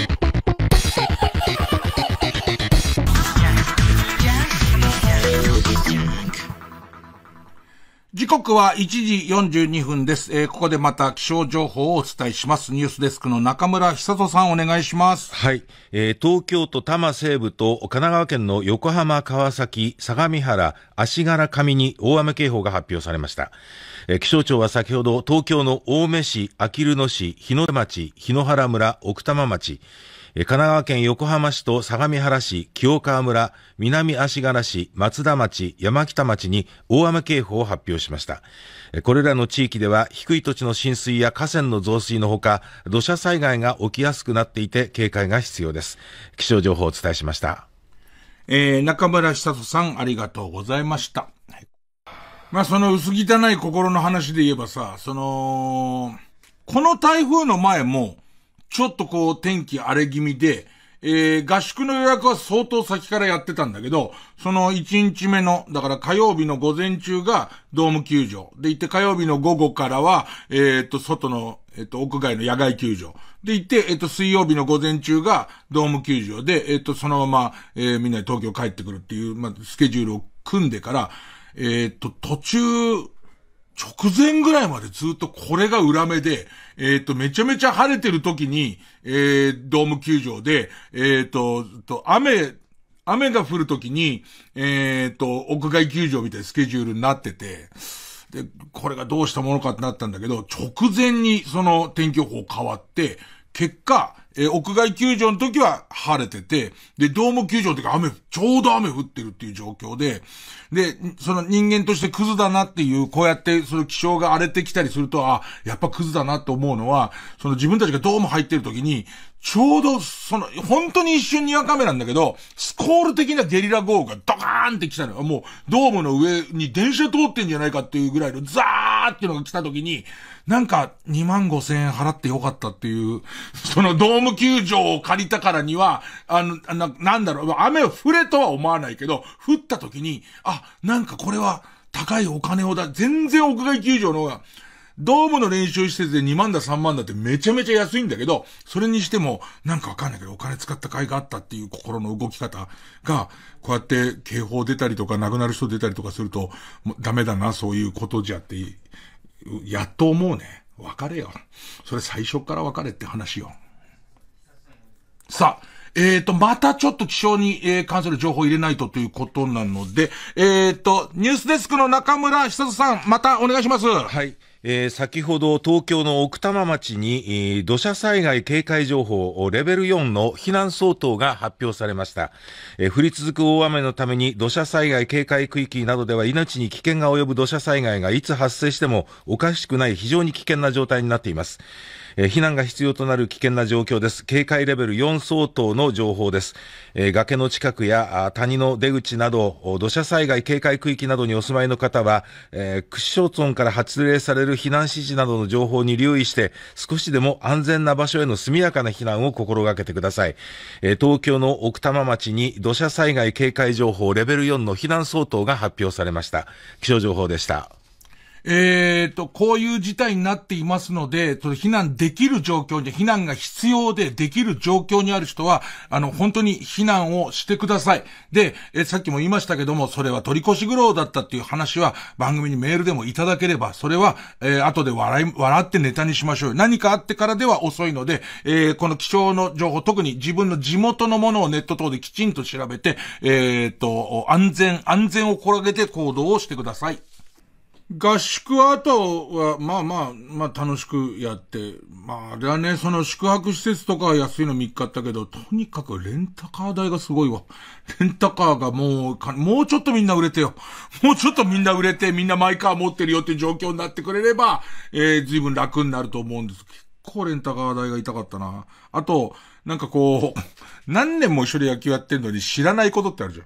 時刻はいちじよんじゅうにふんです。えー、ここでまた気象情報をお伝えします。ニュースデスクの中村久人さんお願いします。 はい。えー、東京都多摩西部と神奈川県の横浜、川崎、相模原、足柄上に大雨警報が発表されました。えー、気象庁は先ほど東京の青梅市、あきる野市、日の出町、日野原村、奥多摩町、神奈川県横浜市と相模原市、清川村、南足柄市、松田町、山北町に大雨警報を発表しました。これらの地域では低い土地の浸水や河川の増水のほか、土砂災害が起きやすくなっていて警戒が必要です。気象情報をお伝えしました。 えー、中村久人さんありがとうございました。はい、まあその薄汚い心の話で言えばさ、その、この台風の前も、ちょっとこう天気荒れ気味で、えー、合宿の予約は相当先からやってたんだけど、そのいちにちめの、だから火曜日の午前中がドーム球場。で行って火曜日の午後からは、えっと、外の、えっと、屋外の野外球場。で行って、えっと、水曜日の午前中がドーム球場で、えっと、そのまま、えー、みんなで東京帰ってくるっていう、まあ、スケジュールを組んでから、えっと、途中、直前ぐらいまでずっとこれが裏目で、えっと、めちゃめちゃ晴れてる時に、えー、ドーム球場で、えっと、と、雨、雨が降る時に、えっと、屋外球場みたいなスケジュールになってて、で、これがどうしたものかってなったんだけど、直前にその天気予報変わって、結果、えー、屋外球場の時は晴れてて、で、ドーム球場の時は雨、ちょうど雨降ってるっていう状況で、で、その人間としてクズだなっていう、こうやってその気象が荒れてきたりすると、あ、やっぱクズだなって思うのは、その自分たちがドーム入ってる時に、ちょうど、その、本当に一瞬にわか雨なんだけど、スコール的なゲリラ豪雨がドカーンって来たのよ。もう、ドームの上に電車通ってんじゃないかっていうぐらいのザーっていうのが来た時に、なんか、にまんごせんえん払ってよかったっていう、そのドーム球場を借りたからには、あの、な、なんだろう、雨を降れとは思わないけど、降った時に、あ、なんかこれは高いお金をだ、全然屋外球場の方が、ドームの練習施設でにまんださんまんだってめちゃめちゃ安いんだけど、それにしても、なんかわかんないけど、お金使った甲斐があったっていう心の動き方が、こうやって警報出たりとか亡くなる人出たりとかすると、ダメだな、そういうことじゃって、やっと思うね。別れよ。それ最初から別れって話よ。さあ、えーと、またちょっと気象に、えー、関する情報入れないとということなので、えーと、ニュースデスクの中村久人さん、またお願いします。 はい。えー、先ほど東京の奥多摩町に、えー、土砂災害警戒情報レベルよんの避難相当が発表されました。えー、降り続く大雨のために土砂災害警戒区域などでは命に危険が及ぶ土砂災害がいつ発生してもおかしくない非常に危険な状態になっています。えー、避難が必要となる危険な状況です。警戒レベルよん相当の情報です。えー、崖の近くや谷の出口など土砂災害警戒区域などにお住まいの方は、えー、区市町村から発令される避難指示などの情報に留意して少しでも安全な場所への速やかな避難を心がけてください。えー、東京の奥多摩町に土砂災害警戒情報レベルよんの避難相当が発表されました。気象情報でした。 えーと、こういう事態になっていますので、その避難できる状況に、避難が必要でできる状況にある人は、あの、本当に避難をしてください。で、えさっきも言いましたけども、それは取り越し苦労だったっていう話は、番組にメールでもいただければ、それは、えー、後で笑い、笑ってネタにしましょう。何かあってからでは遅いので、えー、この気象の情報、特に自分の地元のものをネット等できちんと調べて、えーと、安全、安全を心がけて行動をしてください。合宿後は、まあまあ、まあ楽しくやって、まああれはね、その宿泊施設とかは安いの見っかったけど、とにかくレンタカー代がすごいわ。レンタカーがもう、もうちょっとみんな売れてよ。もうちょっとみんな売れて、みんなマイカー持ってるよっていう状況になってくれれば、えー、随分楽になると思うんです。結構レンタカー代が痛かったな。あと、なんかこう、何年も一緒に野球やってんのに知らないことってあるじゃん。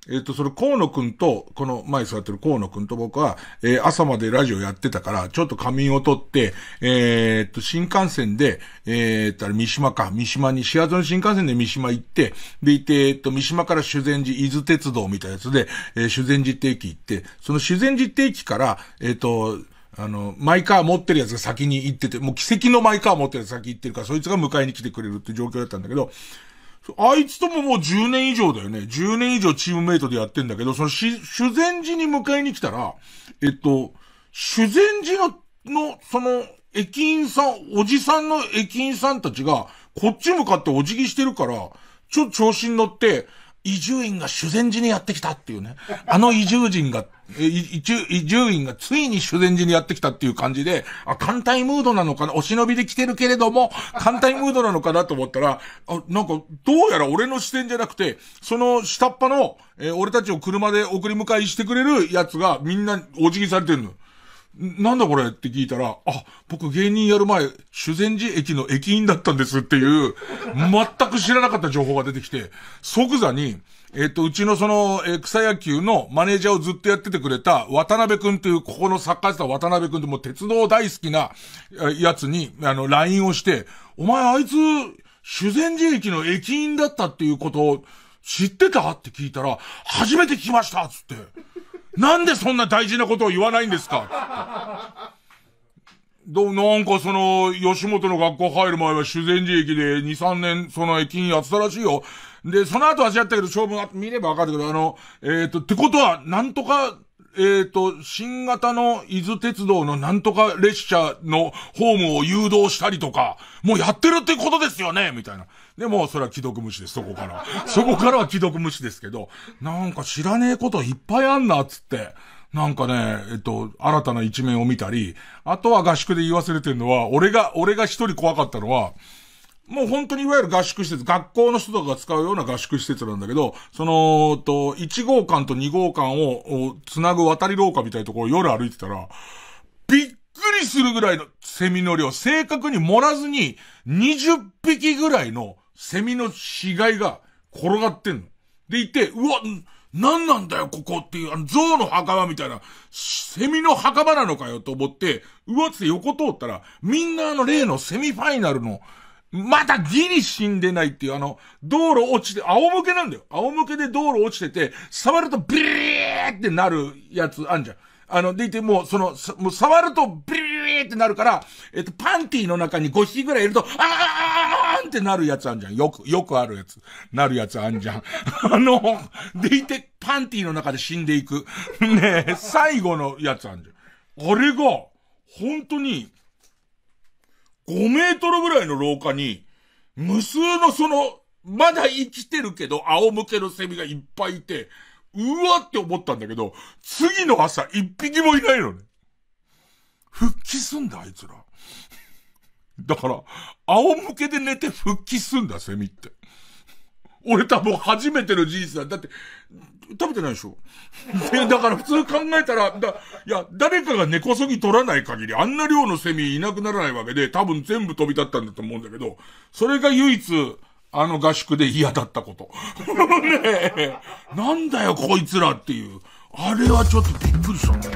えっと、それ、河野くんと、この前座ってる河野くんと僕は、えー、朝までラジオやってたから、ちょっと仮眠を取って、えー、っと、新幹線で、えー、っと、三島か、三島に、始発の新幹線で三島行って、で、行って、えっと、三島から修善寺、伊豆鉄道みたいなやつで、えー、修善寺って駅行って、その修善寺って駅から、えっと、あの、マイカー持ってるやつが先に行ってて、もう奇跡のマイカー持ってるやつが先行ってるから、そいつが迎えに来てくれるって状況だったんだけど、あいつとももうじゅうねん以上だよね。じゅうねん以上チームメイトでやってんだけど、そのし、修善寺に迎えに来たら、えっと、修善寺の、の、その、駅員さん、おじさんの駅員さんたちが、こっち向かってお辞儀してるから、ちょっと調子に乗って、移住院が修善寺にやってきたっていうね。あの移住人が、移住、移住院がついに修善寺にやってきたっていう感じで、あ、艦隊ムードなのかな、お忍びで来てるけれども、艦隊ムードなのかなと思ったら、あ、なんか、どうやら俺の視点じゃなくて、その下っ端の、えー、俺たちを車で送り迎えしてくれるやつがみんなお辞儀されてるの。なんだこれって聞いたら、あ、僕芸人やる前、修善寺駅の駅員だったんですっていう、全く知らなかった情報が出てきて、即座に、えっと、うちのその、えー、草野球のマネージャーをずっとやっててくれた渡辺くんっていう、ここのサッカーした渡辺くんってもう鉄道大好きなやつに、あの、ライン をして、お前あいつ、修善寺駅の駅員だったっていうことを知ってたって聞いたら、初めて聞きましたっつって。なんでそんな大事なことを言わないんですかどう、なんかその、吉本の学校入る前は修善寺駅でに、さんねんその駅員やってたらしいよ。で、その後はやったけど、勝負見ればわかるけど、あの、えっと、ってことは、なんとか、えっと、新型の伊豆鉄道のなんとか列車のホームを誘導したりとか、もうやってるってことですよねみたいな。でも、それは既読無視です、そこから。そこからは既読無視ですけど、なんか知らねえこといっぱいあんな、つって。なんかね、えっと、新たな一面を見たり、あとは合宿で言い忘れてるのは、俺が、俺が一人怖かったのは、もう本当にいわゆる合宿施設、学校の人とかが使うような合宿施設なんだけど、その、と、いち号館とに号館をつなぐ渡り廊下みたいなところを夜歩いてたら、びっくりするぐらいのセミの量、正確に盛らずににじゅっぴきぐらいのセミの死骸が転がってんの。でいて、うわ、なんなんだよここっていう、あの、象の墓場みたいな、セミの墓場なのかよと思って、うわって横通ったら、みんなあの例のセミファイナルの、まだギリ死んでないっていうあの、道路落ちて、仰向けなんだよ。仰向けで道路落ちてて、触るとビリーってなるやつあんじゃん。あの、でいてもう、その、もう触るとビリーってなるから、えっと、パンティーの中にごひきぐらいいると、あーんってなるやつあんじゃん。よく、よくあるやつ。なるやつあんじゃん。あの、でいて、パンティーの中で死んでいく。ねえ、最後のやつあんじゃん。あれが、本当に、ごメートルぐらいの廊下に、無数のその、まだ生きてるけど、仰向けのセミがいっぱいいて、うわって思ったんだけど、次の朝一匹もいないのね。復帰すんだ、あいつら。だから、仰向けで寝て復帰すんだ、セミって。俺多分初めての事実だ。だって、食べてないでしょで、だから普通考えたら、だ、いや、誰かが根こそぎ取らない限り、あんな量のセミいなくならないわけで、多分全部飛び立ったんだと思うんだけど、それが唯一、あの合宿で嫌だったこと。ねえ、なんだよこいつらっていう。あれはちょっとびっくりしたね。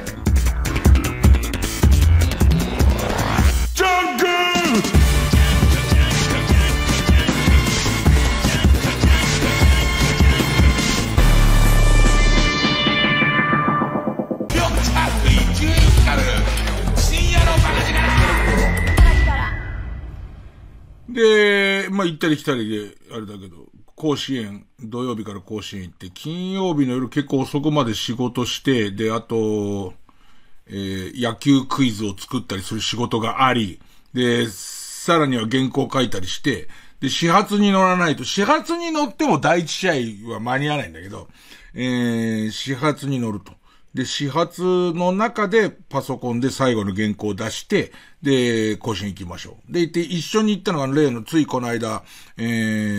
ジャンクで、まあ、行ったり来たりで、あれだけど、甲子園、土曜日から甲子園行って、金曜日の夜結構遅くまで仕事して、で、あと、えー、野球クイズを作ったりする仕事があり、で、さらには原稿書いたりして、で、始発に乗らないと、始発に乗っても第一試合は間に合わないんだけど、えー、始発に乗ると。で、始発の中でパソコンで最後の原稿を出して、で、甲子園行きましょう。で、行って一緒に行ったのが例のついこの間、えー、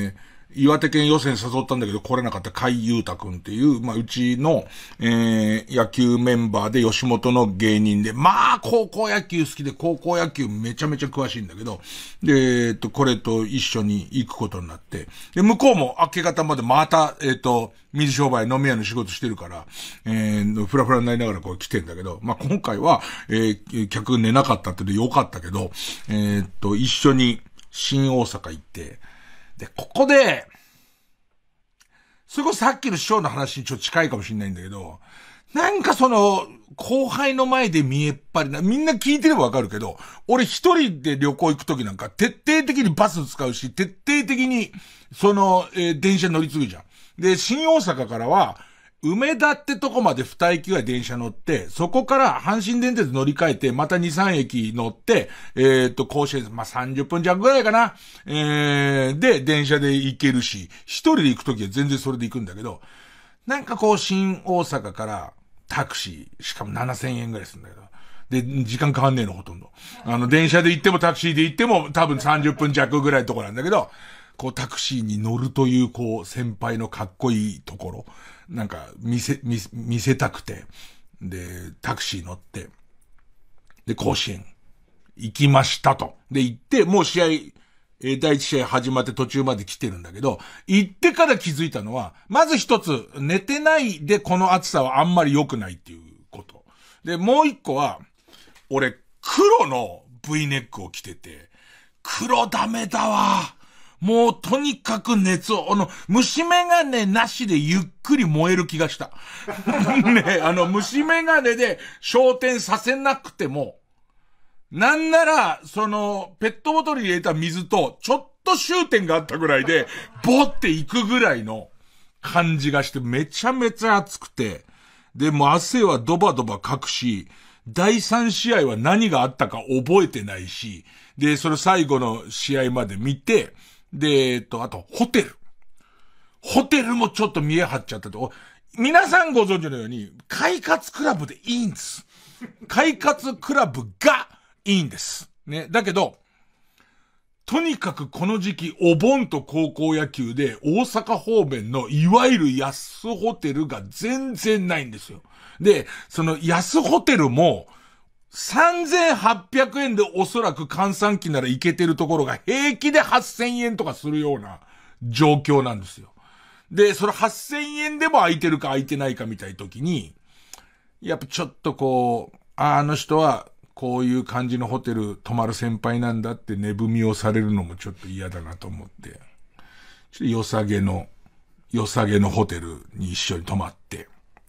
岩手県予選誘ったんだけど来れなかった甲斐優太くんっていう、まあ、うちの、えー、野球メンバーで吉本の芸人で、まあ、高校野球好きで、高校野球めちゃめちゃ詳しいんだけど、で、えっと、これと一緒に行くことになって、で、向こうも明け方までまた、えっと、水商売飲み屋の仕事してるから、えー、ふらふらになりながらこう来てんだけど、まあ、今回は、えー、客寝なかったってでよかったけど、えー、っと、一緒に新大阪行って、で、ここで、それこそさっきの師匠の話にちょっと近いかもしれないんだけど、なんかその、後輩の前で見えっ張りな、みんな聞いてればわかるけど、俺一人で旅行行くときなんか徹底的にバス使うし、徹底的に、その、えー、電車乗り継ぐじゃん。で、新大阪からは、梅田ってとこまで二駅ぐらい電車乗って、そこから阪神電鉄乗り換えて、また二、三駅乗って、えー、っと、甲子園、まあ、さんじゅっぷん弱ぐらいかな。えー、で、電車で行けるし、一人で行くときは全然それで行くんだけど、なんかこう、新大阪からタクシー、しかもななせんえんぐらいするんだけど、で、時間変わんねえの、ほとんど。あの、電車で行ってもタクシーで行っても多分さんじゅっぷん弱ぐらいのとこなんだけど、こう、タクシーに乗るという、こう、先輩のかっこいいところ。なんか、見せ、見せ、見せたくて。で、タクシー乗って。で、甲子園。行きましたと。で、行って、もう試合、えー、第一試合始まって途中まで来てるんだけど、行ってから気づいたのは、まず一つ、寝てないでこの暑さはあんまり良くないっていうこと。で、もう一個は、俺、黒の V ネックを着てて、黒ダメだわ。もうとにかく熱を、あの、虫眼鏡なしでゆっくり燃える気がした。ね、あの、虫眼鏡で焦点させなくても、なんなら、その、ペットボトルに入れた水と、ちょっと終点があったぐらいで、ボっていくぐらいの感じがして、めちゃめちゃ暑くて、で、もう汗はドバドバかくし、だいさん試合は何があったか覚えてないし、で、それ最後の試合まで見て、で、えっと、あと、ホテル。ホテルもちょっと見え張っちゃったと。皆さんご存知のように、快活クラブでいいんです。快活クラブがいいんです。ね。だけど、とにかくこの時期、お盆と高校野球で大阪方面のいわゆる安ホテルが全然ないんですよ。で、その安ホテルも、さんぜんはっぴゃくえんでおそらく換算期ならいけてるところが平気ではっせんえんとかするような状況なんですよ。で、そのはっせんえんでも空いてるか空いてないかみたいな時に、やっぱちょっとこう、あの人はこういう感じのホテル泊まる先輩なんだって寝踏みをされるのもちょっと嫌だなと思って、ちょっと良さげの、良さげのホテルに一緒に泊まって。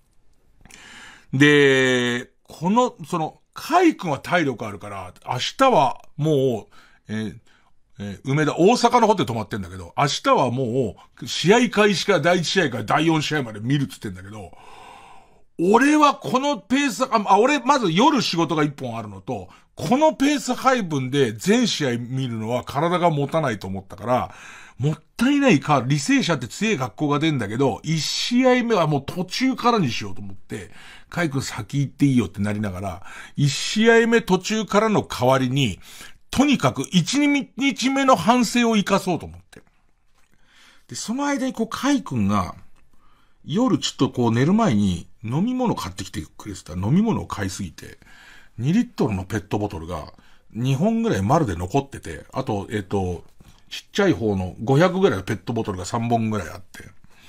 で、この、その、カイ君は体力あるから、明日はもう、えーえー、梅田、大阪のホテル泊まってんだけど、明日はもう、試合開始からだいいち試合からだいよん試合まで見るっつってんだけど、俺はこのペース、あ、あ俺、まず夜仕事が一本あるのと、このペース配分で全試合見るのは体が持たないと思ったから、もったいないか、履正社って強い学校が出るんだけど、一試合目はもう途中からにしようと思って、カイ君先行っていいよってなりながら、一試合目途中からの代わりに、とにかく一日目の反省を生かそうと思って。で、その間にこうカイ君が、夜ちょっとこう寝る前に飲み物買ってきてくれてた。飲み物を買いすぎて、にリットルのペットボトルがにほんぐらい丸で残ってて、あと、えっと、ちっちゃい方のごひゃくぐらいのペットボトルがさんぼんぐらいあって。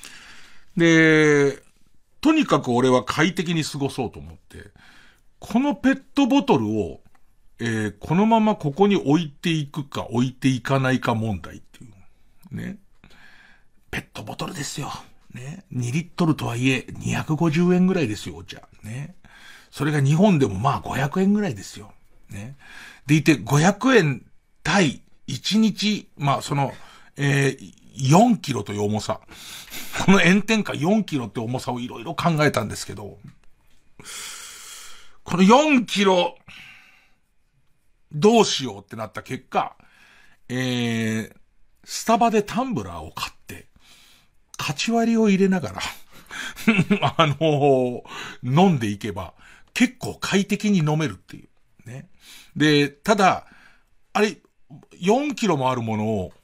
で、とにかく俺は快適に過ごそうと思って、このペットボトルを、えー、このままここに置いていくか置いていかないか問題っていう。ね。ペットボトルですよ。ね。にリットルとはいえにひゃくごじゅうえんぐらいですよ、お茶。ね。それが日本でもまあごひゃくえんぐらいですよ。ね。でいてごひゃくえん対いちにち、まあその、えー、よんキロという重さ。この炎天下よんキロって重さをいろいろ考えたんですけど、このよんキロ、どうしようってなった結果、えー、スタバでタンブラーを買って、カチ割りを入れながら、あのー、飲んでいけば、結構快適に飲めるっていう。ね。で、ただ、あれ、よんキロもあるものを、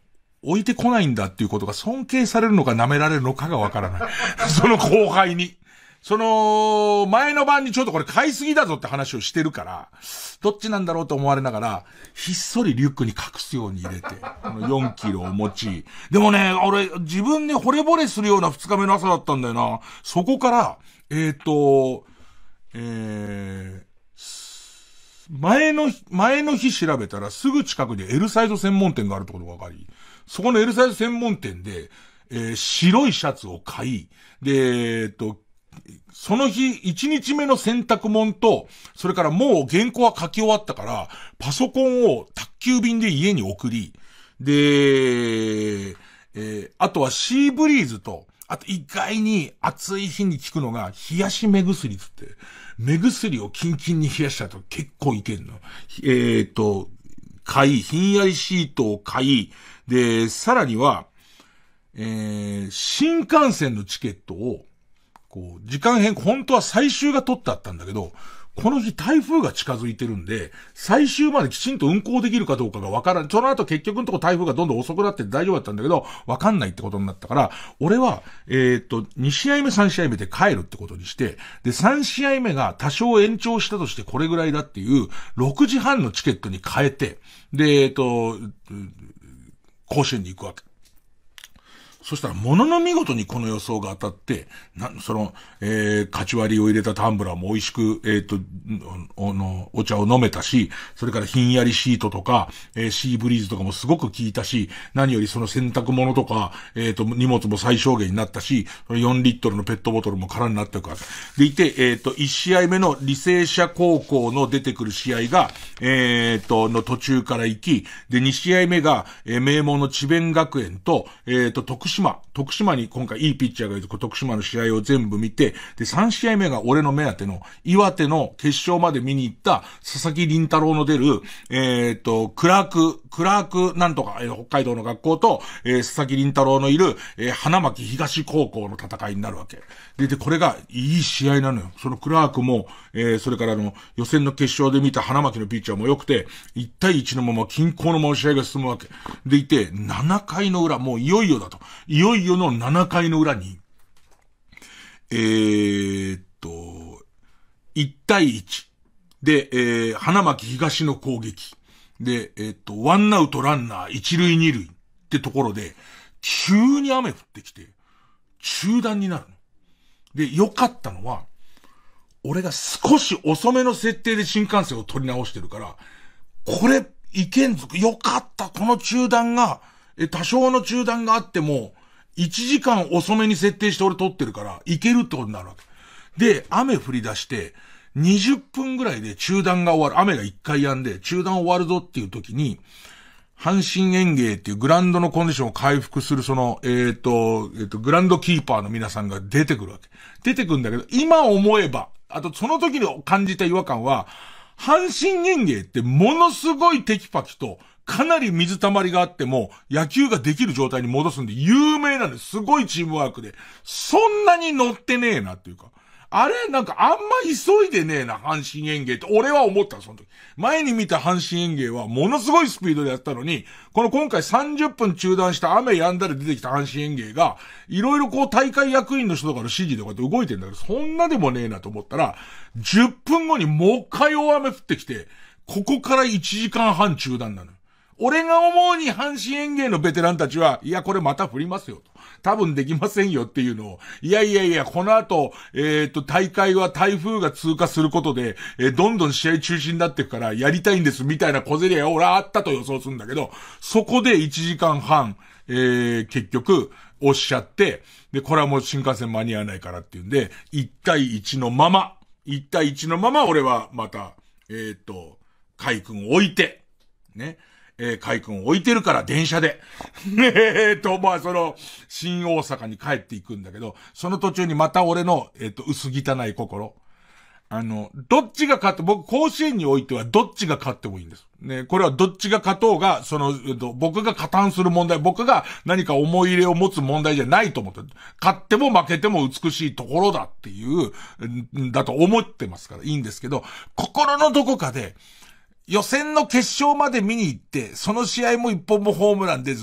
置いてこないんだっていうことが尊敬されるのか舐められるのかがわからない。その後輩に。その、前の晩にちょっとこれ買いすぎだぞって話をしてるから、どっちなんだろうと思われながら、ひっそりリュックに隠すように入れて、このよんキロを持ち、でもね、俺、自分で惚れ惚れするようなふつかめの朝だったんだよな。そこから、えっと、えー、前の、前の日調べたらすぐ近くに L サイズ専門店があるってことが分かり、そこの L サイズ専門店で、えー、白いシャツを買い、で、えっと、その日、一日目の洗濯物と、それからもう原稿は書き終わったから、パソコンを宅急便で家に送り、で、えー、あとはシーブリーズと、あと意外に暑い日に効くのが、冷やし目薬つって、目薬をキンキンに冷やしたと結構いけんの。えっと、買い、ひんやりシートを買い、で、さらには、えー、新幹線のチケットを、こう、時間変更、本当は最終が取ってあったんだけど、この日台風が近づいてるんで、最終まできちんと運行できるかどうかがわからん。その後結局のとこ台風がどんどん遅くなって大丈夫だったんだけど、わかんないってことになったから、俺は、えっと、に試合目さん試合目で帰るってことにして、で、さん試合目が多少延長したとしてこれぐらいだっていう、ろくじはんのチケットに変えて、で、えっと、甲子園に行くわけ。そしたら、ものの見事にこの予想が当たって、な、その、えー、カチ割りを入れたタンブラーも美味しく、えっと、おの、お茶を飲めたし、それからひんやりシートとか、えー、シーブリーズとかもすごく効いたし、何よりその洗濯物とか、えっと、荷物も最小限になったし、よんリットルのペットボトルも空になってるから。でいて、えっと、いち試合目の履正社高校の出てくる試合が、えっと、の途中から行き、で、に試合目が、えー、名門の智弁学園と、えっと、徳島島、徳島に今回いいピッチャーがいる徳島の試合を全部見て、で、さん試合目が俺の目当ての岩手の決勝まで見に行った佐々木麟太郎の出る、えっと、クラーク、クラークなんとか、えー、北海道の学校と、えー、佐々木麟太郎のいる、えー、花巻東高校の戦いになるわけ。で、で、これがいい試合なのよ。そのクラークも、えー、それからあの、予選の決勝で見た花巻のピッチャーも良くて、いち対いちのまま均衡のまま試合が進むわけ。でいて、なな回の裏、もういよいよだと。いよいよのなな回の裏に、えーっと、いち対いち。で、えー、花巻東の攻撃。で、えーっと、ワンアウトランナー一塁二塁ってところで、急に雨降ってきて、中断になるの。で、良かったのは、俺が少し遅めの設定で新幹線を取り直してるから、これ、いけんぞ。良かった。この中断が、え、多少の中断があっても、いちじかん遅めに設定して俺撮ってるから、いけるってことになるわけ。で、雨降り出して、にじゅっぷんぐらいで中断が終わる。雨がいっかい止んで、中断終わるぞっていう時に、阪神園芸っていうグラウンドのコンディションを回復するその、えっと、えっと、グラウンドキーパーの皆さんが出てくるわけ。出てくるんだけど、今思えば、あとその時に感じた違和感は、阪神園芸ってものすごいテキパキと、かなり水たまりがあっても、野球ができる状態に戻すんで、有名なんです。すごいチームワークで。そんなに乗ってねえなっていうか。あれなんかあんま急いでねえな、阪神園芸って。俺は思った、その時。前に見た阪神園芸はものすごいスピードでやったのに、この今回さんじゅっぷん中断した雨止んだで出てきた阪神園芸が、いろいろこう大会役員の人とかの指示でこうやって動いてんだけど、そんなでもねえなと思ったら、じゅっぷんごにもう一回大雨降ってきて、ここからいちじかんはん中断なの。俺が思うに阪神園芸のベテランたちは、いや、これまた降りますよと。多分できませんよっていうのを、いやいやいや、この後、えっと、大会は台風が通過することで、えー、どんどん試合中止になっていくからやりたいんですみたいな小競り合いは俺はあったと予想するんだけど、そこでいちじかんはん、えー、結局、押しちゃって、で、これはもう新幹線間に合わないからっていうんで、いち対いちのまま、いち対いちのまま俺はまた、えっと、海君を置いて、ね。えー、海君を置いてるから電車で。えーと、まあ、その、新大阪に帰っていくんだけど、その途中にまた俺の、えっと、薄汚い心。あの、どっちが勝って、僕、甲子園においてはどっちが勝ってもいいんです。ね、これはどっちが勝とうが、その、えっと、僕が加担する問題、僕が何か思い入れを持つ問題じゃないと思ってる。勝っても負けても美しいところだっていう、だと思ってますからいいんですけど、心のどこかで、予選の決勝まで見に行って、その試合も一本もホームラン出ず、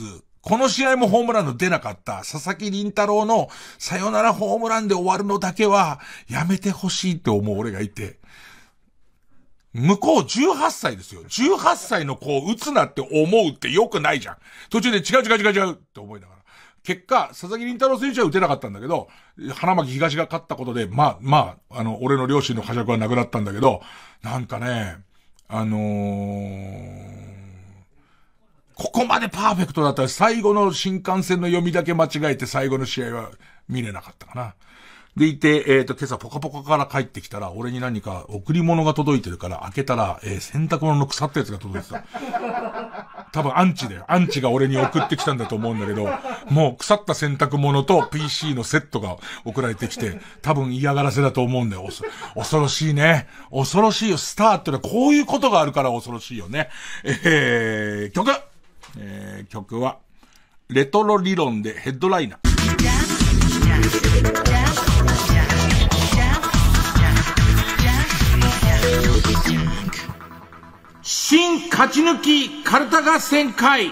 この試合もホームランの出なかった佐々木麟太郎のサヨナラホームランで終わるのだけはやめてほしいって思う俺がいて、向こうじゅうはっさいですよ。じゅうはっさいの子を打つなって思うってよくないじゃん。途中で違う違う違う違うって思いながら。結果、佐々木麟太郎選手は打てなかったんだけど、花巻東が勝ったことで、まあ、まあ、あの、俺の両親の呵責はなくなったんだけど、なんかね、あのー、ここまでパーフェクトだったら最後の新幹線の読みだけ間違えて最後の試合は見れなかったかな。でいて、えっと、今朝ポカポカから帰ってきたら、俺に何か贈り物が届いてるから、開けたら、えー、洗濯物の腐ったやつが届いてた。多分アンチだよ。アンチが俺に送ってきたんだと思うんだけど、もう腐った洗濯物と ピーシー のセットが送られてきて、多分嫌がらせだと思うんだよ。恐ろしいね。恐ろしいよ。スターってのはこういうことがあるから恐ろしいよね。えー、曲えー、曲は、レトロ理論でヘッドライナー。新勝ち抜きカルタ合戦会。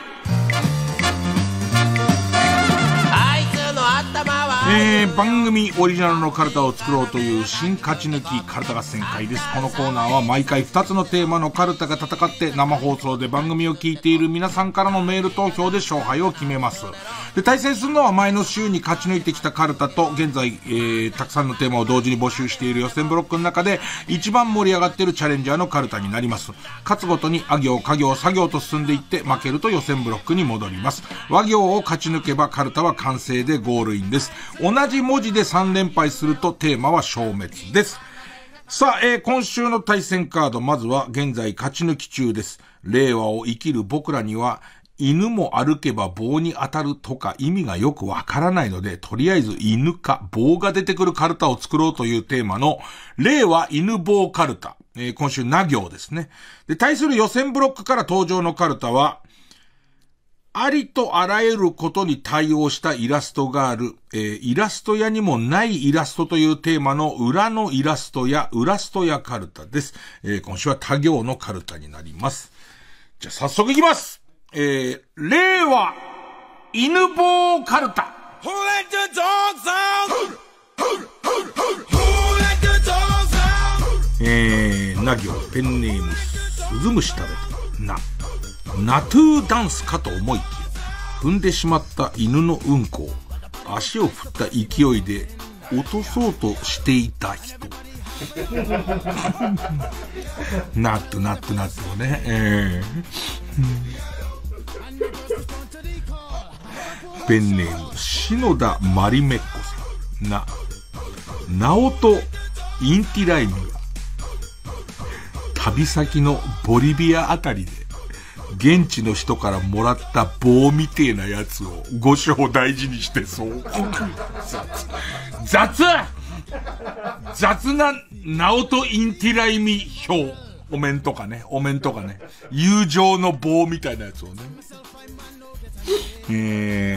えー、番組オリジナルのカルタを作ろうという新勝ち抜きカルタ合戦会です。このコーナーは毎回ふたつのテーマのカルタが戦って生放送で番組を聞いている皆さんからのメール投票で勝敗を決めます。で、対戦するのは前の週に勝ち抜いてきたカルタと現在、えー、たくさんのテーマを同時に募集している予選ブロックの中で一番盛り上がっているチャレンジャーのカルタになります。勝つごとにあ行、家行、作業と進んでいって負けると予選ブロックに戻ります。和行を勝ち抜けばカルタは完成でゴールインです。同じ文字でさん連敗するとテーマは消滅です。さあ、えー、今週の対戦カード、まずは現在勝ち抜き中です。令和を生きる僕らには犬も歩けば棒に当たるとか意味がよくわからないので、とりあえず犬か棒が出てくるカルタを作ろうというテーマの令和犬棒カルタ、えー、今週な行ですね。で、対する予選ブロックから登場のカルタはありとあらゆることに対応したイラストがある、えー、イラスト屋にもないイラストというテーマの裏のイラストや裏スト屋カルタです。えー、今週は他行のカルタになります。じゃあ早速いきます。えー、令和犬棒カルタ。Who let the dogs out? えー、な行ペンネームスズムシ食べたな。ナトゥーダンスかと思いきや、踏んでしまった犬のうんこを足を振った勢いで落とそうとしていた人。ナットナットナットをね、えー、ペンネーム篠田マリメッコさんな。ナオトインティライミが旅先のボリビアあたりで現地の人からもらった棒みてえなやつをご章大事にしてそう。雑雑なナオトインティライミ表。お面とかね、お面とかね。友情の棒みたいなやつをね。え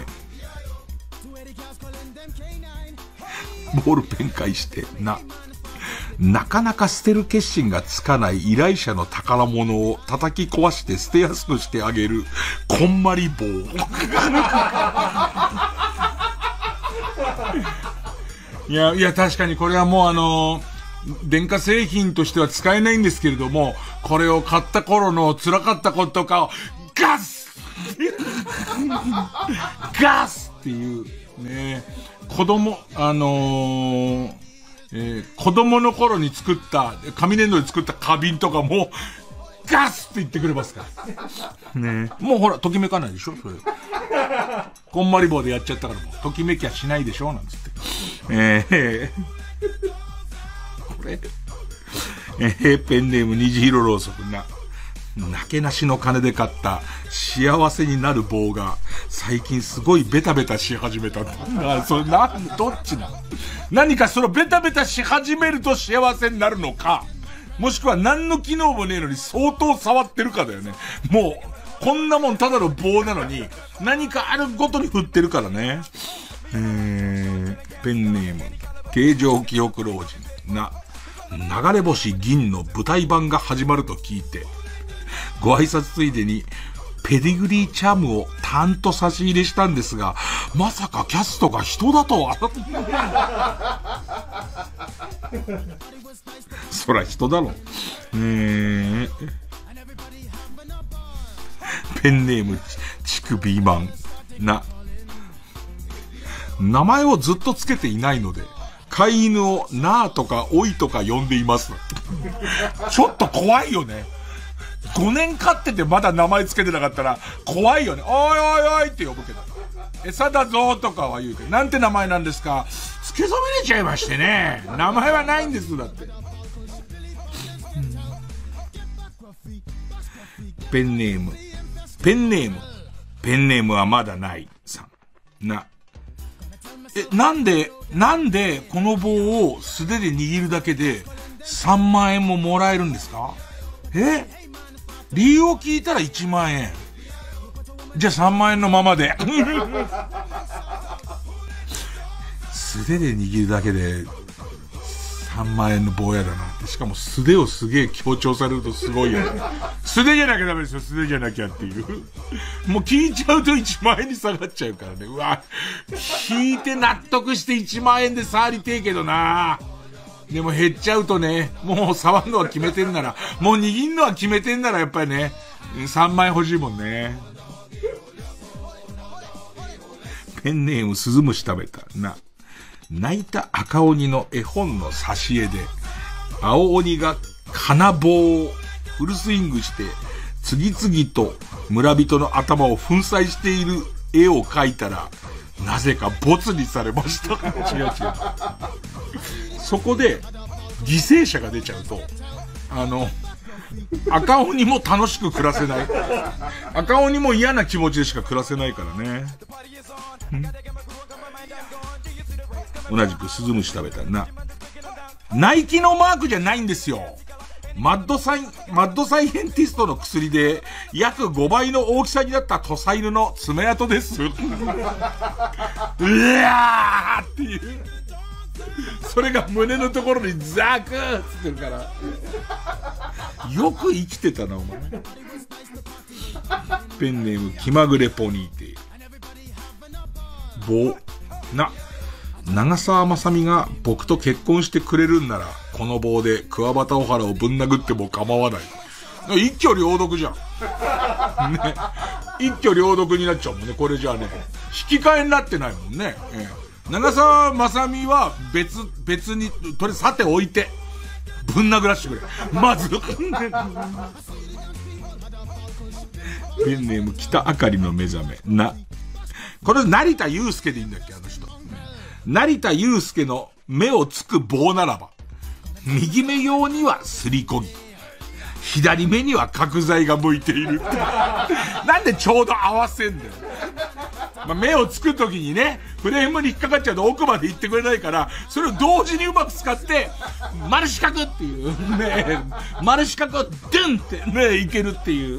ー、ボールペン返してな。なかなか捨てる決心がつかない依頼者の宝物を叩き壊して捨てやすくしてあげるこんまり棒。いやいや、確かにこれはもうあの電化製品としては使えないんですけれども、これを買った頃の辛かったこととかをガスガスっていうね、子供あのーえー、子供の頃に作った紙粘土で作った花瓶とかもガスって言ってくれますからね。もうほらときめかないでしょそれ。こんまり棒でやっちゃったからもうときめきはしないでしょなんつって、えー、これ、えー、ペンネーム虹色ろうそくな。なけなしの金で買った幸せになる棒が最近すごいベタベタし始めた。あ、それな、どっちなの？何かそのベタベタし始めると幸せになるのか、もしくは何の機能もねえのに相当触ってるかだよね。もうこんなもんただの棒なのに何かあるごとに振ってるからね。えー、ペンネーム形状記憶老人な。流れ星銀の舞台版が始まると聞いてご挨拶ついでにペディグリーチャームを担当差し入れしたんですが、まさかキャストが人だとは。そら人だろ。えー、ペンネームチクビーマンな。名前をずっとつけていないので、飼い犬をなーとかおいとか呼んでいます。ちょっと怖いよね。ごねん飼っててまだ名前つけてなかったら怖いよね。おいおいおいって呼ぶけど。餌だぞとかは言うけど、なんて名前なんですか？付け染めれちゃいましてね。名前はないんです、だって。ペンネーム。ペンネーム。ペンネームはまだないさん。な。え、なんで、なんでこの棒を素手で握るだけでさんまんえんももらえるんですか？え？理由を聞いたらいちまんえん。じゃあさんまんえんのままで。素手で握るだけでさんまんえんの棒やだなって。しかも素手をすげえ強調されるとすごいよね。素手じゃなきゃダメですよ、素手じゃなきゃっていう。もう聞いちゃうといちまんえんに下がっちゃうからね。うわ、聞いて納得していちまんえんで触りてえけどな。でも減っちゃうとね、もう触るのは決めてんなら、もう握るのは決めてんならやっぱりね、さんまんえん欲しいもんね。ペンネームスズムシ食べたな。泣いた赤鬼の絵本の挿絵で、青鬼が金棒をフルスイングして、次々と村人の頭を粉砕している絵を描いたら、なぜかボツにされました。違う違う。そこで、犠牲者が出ちゃうと、あの、赤鬼も楽しく暮らせない。赤鬼も嫌な気持ちでしか暮らせないからね。同じくスズムシ食べたな。ナイキのマークじゃないんですよ。マッドサイン、マッドサイエンティストの薬で約ごばいの大きさになった土佐犬の爪痕です。うわーっていう。それが胸のところにザクーってってるから。よく生きてたな、お前。ペンネーム気まぐれポニーテー。棒。な。長澤まさみが僕と結婚してくれるんなら、この棒で桑畑小原をぶん殴っても構わない。一挙両得じゃん。ね。一挙両得になっちゃうもんね、これじゃあね。引き換えになってないもんね。ええ、長澤まさみは別、別に、とりあえずさておいて、ぶん殴らしてくれ。まず。ペンネーム北あかりの目覚め。な。これ成田悠介でいいんだっけ、あの人。成田悠介の目をつく棒ならば、右目用にはすりこぎ、左目には角材が向いている。なんでちょうど合わせんだよ。まあ、目をつくときにね、フレームに引っかかっちゃうと奥まで行ってくれないから、それを同時にうまく使って、丸四角っていう、ね、丸四角をドゥンってね、いけるっていう。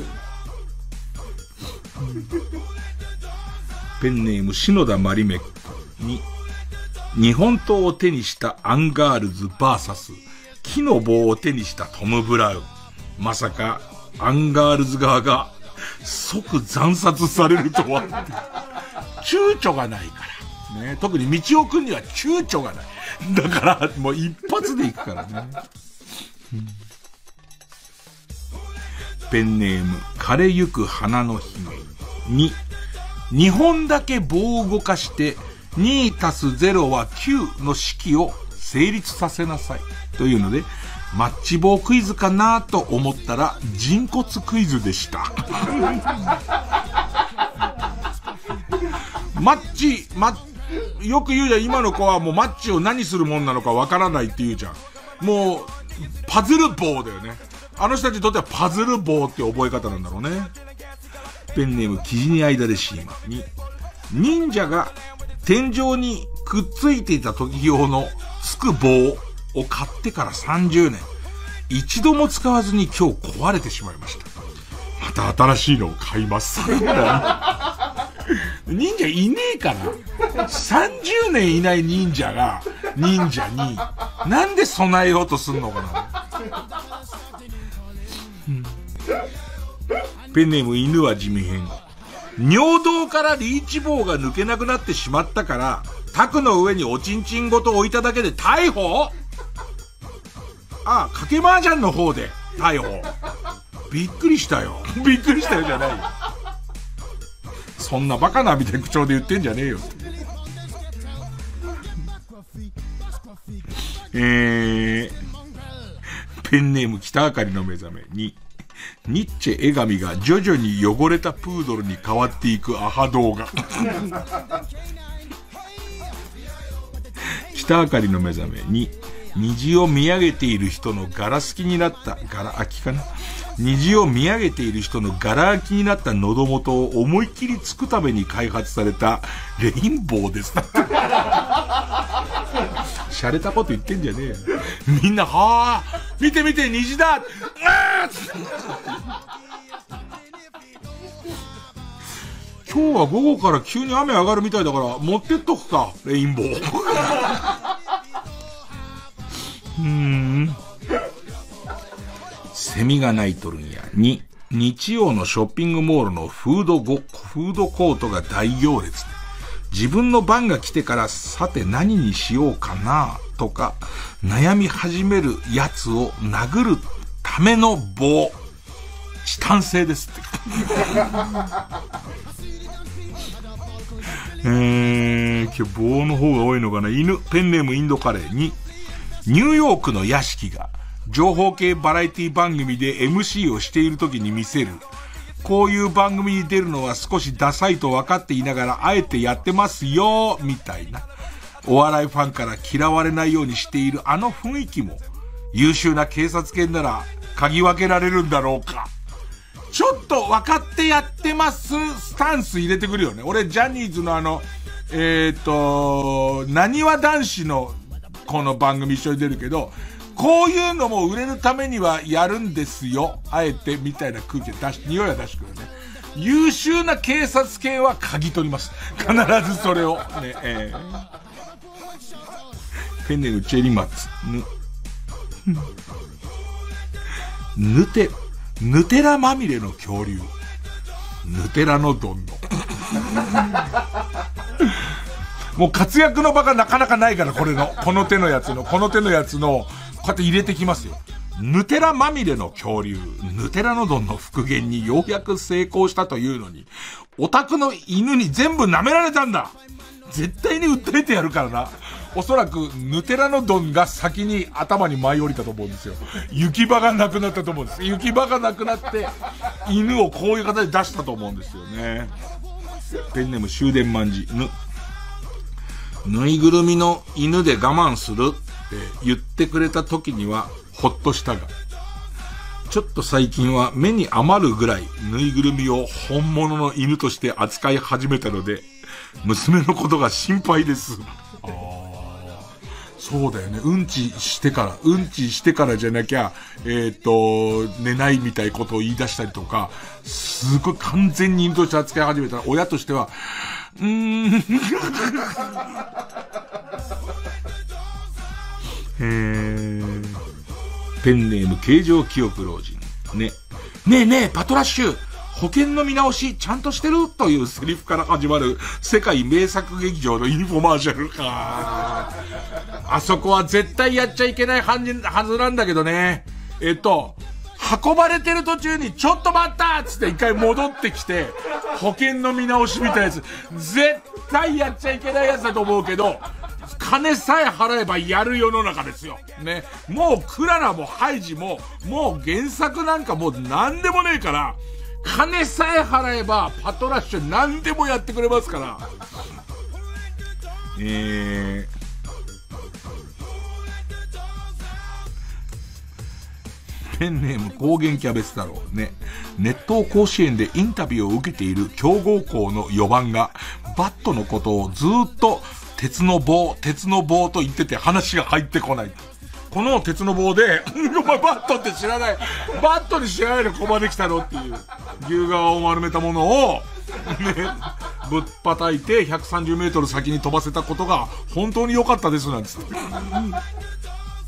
ペンネーム篠田マリメッコに、日本刀を手にしたアンガールズ ブイエス 木の棒を手にしたトム・ブラウン。まさかアンガールズ側が即惨殺されるとは。躊躇がないから。ね、特に道夫くんには躊躇がない。だからもう一発で行くからね。うん、ペンネーム枯れゆく花の姫に、にほんだけ棒を動かしてにたすゼロはきゅうの式を成立させなさい。というので、マッチ棒クイズかなと思ったら、人骨クイズでした。マッチ、マッ、よく言うじゃん、今の子はもうマッチを何するもんなのかわからないって言うじゃん。もう、パズル棒だよね。あの人たちにとってはパズル棒って覚え方なんだろうね。ペンネーム、キジニアイダレシーマに、忍者が天井にくっついていた時用のつく棒を買ってからさんじゅうねん。一度も使わずに今日壊れてしまいました。また新しいのを買います。忍者いねえから。さんじゅうねんいない忍者が忍者になんで備えようとすんのかな。 ペンネーム犬は地味編。尿道からリーチ棒が抜けなくなってしまったから、タクの上におちんちんごと置いただけで逮捕？ああ、賭け麻雀の方で逮捕。びっくりしたよ。びっくりしたよじゃないよ。そんなバカなみたいな口調で言ってんじゃねえよ。えー、ペンネーム北あかりの目覚めに、ニッチェ江上が徐々に汚れたプードルに変わっていくアハ動画。北あかりの目覚めに、虹を見上げている人のガラス気になった、ガラ空きかな。虹を見上げている人のガラ空きになった喉元を思いっきりつくために開発されたレインボーです。洒落たこと言ってんじゃねえよ。みんな、はぁ、見て見て、虹だ、今日は午後から急に雨上がるみたいだから持ってっとくか、レインボー。うーん。セミが鳴いとるんや。に、日曜のショッピングモールのフードゴ、フードコートが大行列で、自分の番が来てからさて何にしようかなとか悩み始めるやつを殴るための棒、チタン製ですって。えー、今日棒の方が多いのかな。犬、ペンネームインドカレーに、ニューヨークの屋敷が情報系バラエティ番組で エムシー をしている時に見せる。こういう番組に出るのは少しダサいと分かっていながらあえてやってますよ、みたいな。お笑いファンから嫌われないようにしているあの雰囲気も、優秀な警察犬なら嗅ぎ分けられるんだろうか。ちょっと分かってやってますスタンス入れてくるよね。俺ジャニーズのあの、えっと、なにわ男子のこの番組一緒に出るけど、こういうのも売れるためにはやるんですよ。あえてみたいな空気で出し、匂いは出してくるね。優秀な警察犬は嗅ぎ取ります。必ずそれを。ね、えー、ペンネームチェリマッツ。ぬ、ぬて、ヌテラまみれの恐竜。ヌテラのどんどん。もう活躍の場がなかなかないから、これの。この手のやつの、この手のやつの、こうやって入れてきますよ。ヌテラまみれの恐竜、ヌテラノドンの復元にようやく成功したというのに、オタクの犬に全部舐められたんだ。絶対に訴えてやるからな。おそらくヌテラノドンが先に頭に舞い降りたと思うんですよ。行き場がなくなったと思うんです。行き場がなくなって犬をこういう形で出したと思うんですよね。ペンネーム終電万事。ぬぬいぐるみの犬で我慢するって言ってくれた時にはほっとしたが、ちょっと最近は目に余るぐらいぬいぐるみを本物の犬として扱い始めたので、娘のことが心配です。ああ、そうだよね。うんちしてから、うんちしてからじゃなきゃ、えっと、寝ないみたいことを言い出したりとか、すごい完全に犬として扱い始めたら、親としては、うーん。えー、ペンネーム形状記憶老人。ね。ねえねえ、パトラッシュ。保険の見直しちゃんとしてるというセリフから始まる世界名作劇場のインフォマーシャルか。あそこは絶対やっちゃいけないはずなんだけどね。えっと、運ばれてる途中にちょっと待ったっつって一回戻ってきて、保険の見直しみたいなやつ、絶対やっちゃいけないやつだと思うけど、金さえ払えばやる世の中ですよ。ね。もうクララもハイジも、もう原作なんかもう何でもねえから、金さえ払えばパトラッシュ何でもやってくれますから。えー、ペンネーム高原キャベツ太郎ね。熱湯甲子園でインタビューを受けている強豪校のよばんがバットのことをずーっと鉄の棒、鉄の棒と言ってて話が入ってこない。この鉄の棒で、お前バットって知らない。バットに知らないのここまで来たのっていう。牛側を丸めたものを、ね、ぶっ叩いてひゃくさんじゅうメートル先に飛ばせたことが本当に良かったですなんつって。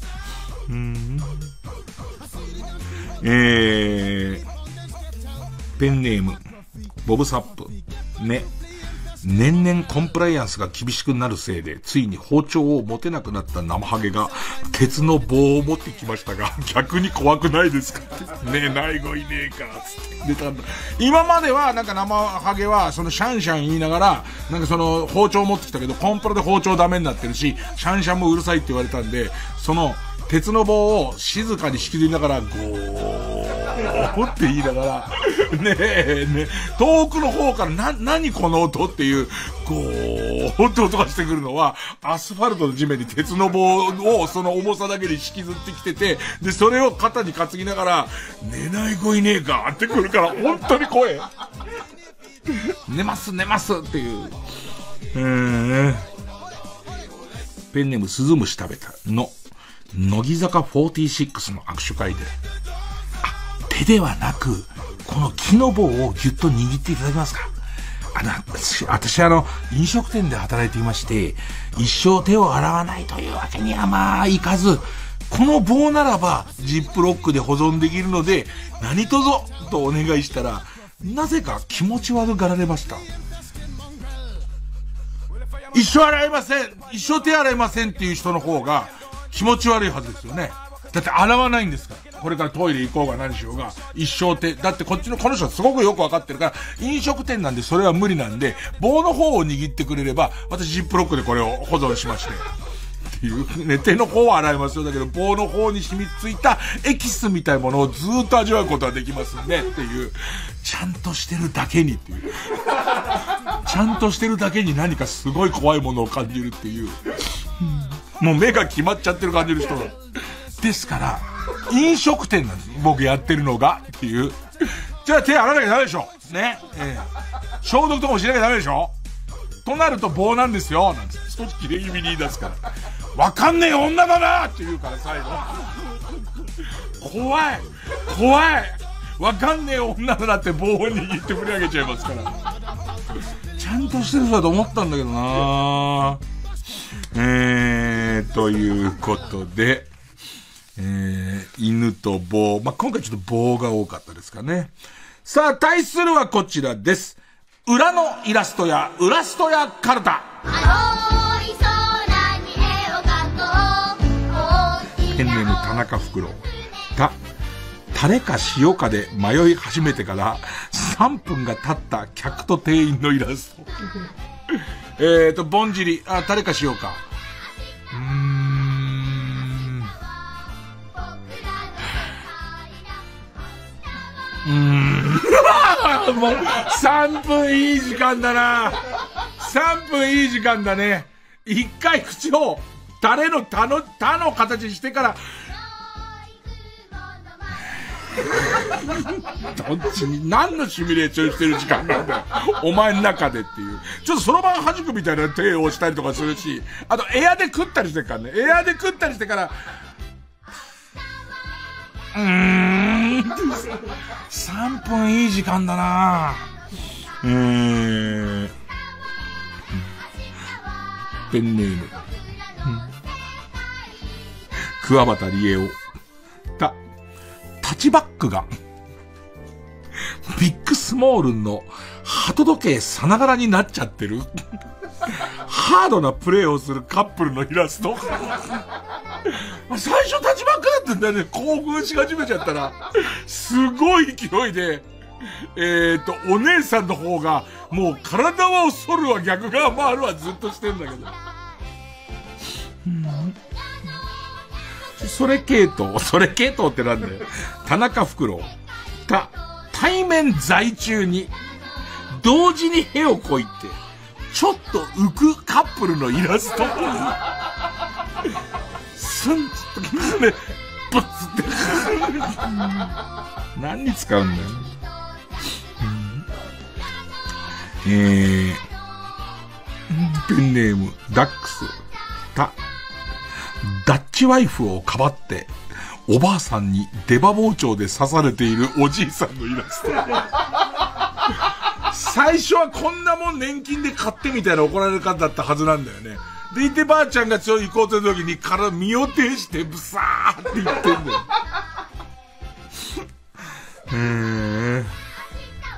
うん。えー、 ペンネーム、ボブサップ。ね。年々コンプライアンスが厳しくなるせいで、ついに包丁を持てなくなった生ハゲが、鉄の棒を持ってきましたが、逆に怖くないですかねえ、ないごいねえか、つって出たんだ。今までは、なんか生ハゲは、そのシャンシャン言いながら、なんかその包丁を持ってきたけど、コンプラで包丁ダメになってるし、シャンシャンもうるさいって言われたんで、その、鉄の棒を静かに引きずりながら、ゴーって言いながら、ねえ、ね遠くの方からな、何この音っていう、ゴーって音がしてくるのは、アスファルトの地面に鉄の棒をその重さだけで引きずってきてて、で、それを肩に担ぎながら、寝ない子いねえかってくるから、本当に怖え。寝ます寝ますっていう。うーん。ペンネームスズムシ食べたの。乃木坂フォーティーシックスの握手会で、あ、手ではなく、この木の棒をギュッと握っていただけますか。あの、私あの、飲食店で働いていまして、一生手を洗わないというわけにはまあいかず、この棒ならば、ジップロックで保存できるので、何卒とお願いしたら、なぜか気持ち悪がられました。一生洗いません、一生手洗いませんっていう人の方が、気持ち悪いはずですよね。だって洗わないんですから。これからトイレ行こうが何しようが、一生手。だってこっちのこの人はすごくよくわかってるから、飲食店なんでそれは無理なんで、棒の方を握ってくれれば、私ジップロックでこれを保存しまして。っていうね、手の方は洗いますよ。だけど棒の方に染みついたエキスみたいなものをずーっと味わうことができますんで、っていう。ちゃんとしてるだけにっていう。ちゃんとしてるだけに何かすごい怖いものを感じるっていう。もう目が決まっちゃってる感じる人が。ですから、飲食店なんです。僕やってるのが。っていう。じゃあ手洗わなきゃダメでしょ。ね。ええ。消毒とかもしなきゃダメでしょ。となると棒なんですよ。なんて少し切れ気味に言い出すから。わかんねえ女だなって言うから最後。怖い。怖い。わかんねえ女だなって棒を握って振り上げちゃいますから。ちゃんとしてる人だと思ったんだけどなぁ。えー、ということで、えー、犬と棒。まあ、今回ちょっと棒が多かったですかね。さあ、対するはこちらです。裏のイラストや、ウラストやカルタ。青い空に絵を描こう。ペンネーム田中フクロウ。た、タレか塩かで迷い始めてからさんぷんが経った客と店員のイラスト。えーと、ぼんじり、あ、タレか塩か。うーん。うーん。もう、さんぷんいい時間だな。さんぷんいい時間だね。一回口を、タレの、タの、タの形にしてから、どっちに何のシミュレーションしてる時間なんだよお前の中でっていう。ちょっとそろばんはじくみたいな手をしたりとかするし、あとエアで食ったりしてからね。エアで食ったりしてからうーんさんぷんいい時間だな。うーんペンネーム桑畑理恵をたタッチバックがビッグスモールンの鳩時計さながらになっちゃってるハードなプレイをするカップルのイラスト最初タッチバックだったんだよね。興奮し始めちゃったらすごい勢いでえーとお姉さんの方がもう体は恐るわ逆側回るわずっとしてんだけど、うんそれ系統、それ系統ってなんだよ。田中フクロウ。た、対面在中に、同時に屁をこいて、ちょっと浮くカップルのイラスト。スンつって、ね、ブツって。何に使うんだよ。うん、えー、ペンネーム、ダックス。た、ダッチワイフをかばって、おばあさんに出刃包丁で刺されているおじいさんのイラスト。最初はこんなもん年金で買ってみたいな怒られる方だったはずなんだよね。でいてばあちゃんがちょ行こうという時にから身を挺してブサーって言ってんだよ。うーん。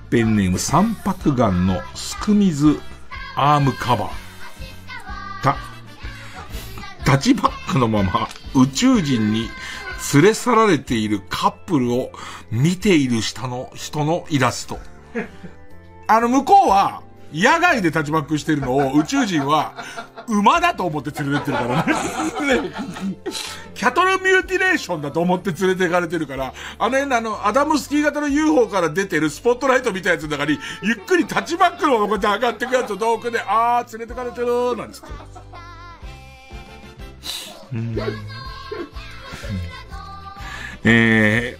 ペンネーム三白眼のすく水アームカバー。た、タッチバックのまま宇宙人に連れ去られているカップルを見ている下の人のイラスト。あの向こうは野外でタッチバックしてるのを宇宙人は馬だと思って連れてってるからね。キャトルミューティレーションだと思って連れて行かれてるから、あの辺のあのアダムスキー型の ユーフォー から出てるスポットライトみたいなやつの中にゆっくりタッチバックのままこうやって上がってくやつを遠くで、あー連れてかれてるなんつって。うん、え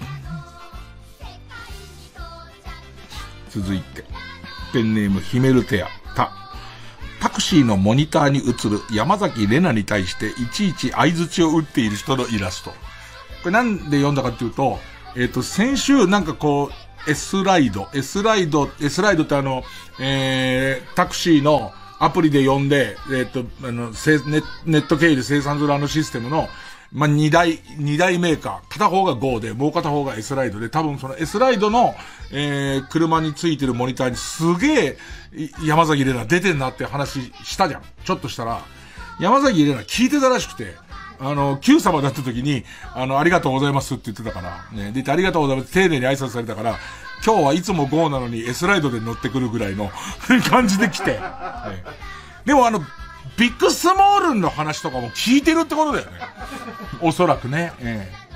ー、続いてペンネームヒメルテア。た、タクシーのモニターに映る山崎怜奈に対していちいち相槌を打っている人のイラスト。これなんで読んだかっていうと、えっと、先週なんかこう、S ライド、S ライド、S ライドってあの、えー、タクシーのアプリで呼んで、えっと、あの、ネット経由で生産するあのシステムの、まあ、二大、二大メーカー。片方が Go で、もう片方が S ライドで、多分その S ライドの、えー、車についてるモニターにすげえ、山崎怜奈出てんなって話したじゃん。ちょっとしたら、山崎怜奈聞いてたらしくて、あの、Q 様だった時に、あの、ありがとうございますって言ってたから、ね、で、ありがとうございます丁寧に挨拶されたから、今日はいつも Go なのに S ライドで乗ってくるぐらいの感じで来て、ね。でもあの、ビッグスモールンの話とかも聞いてるってことだよね。おそらくね。ええ、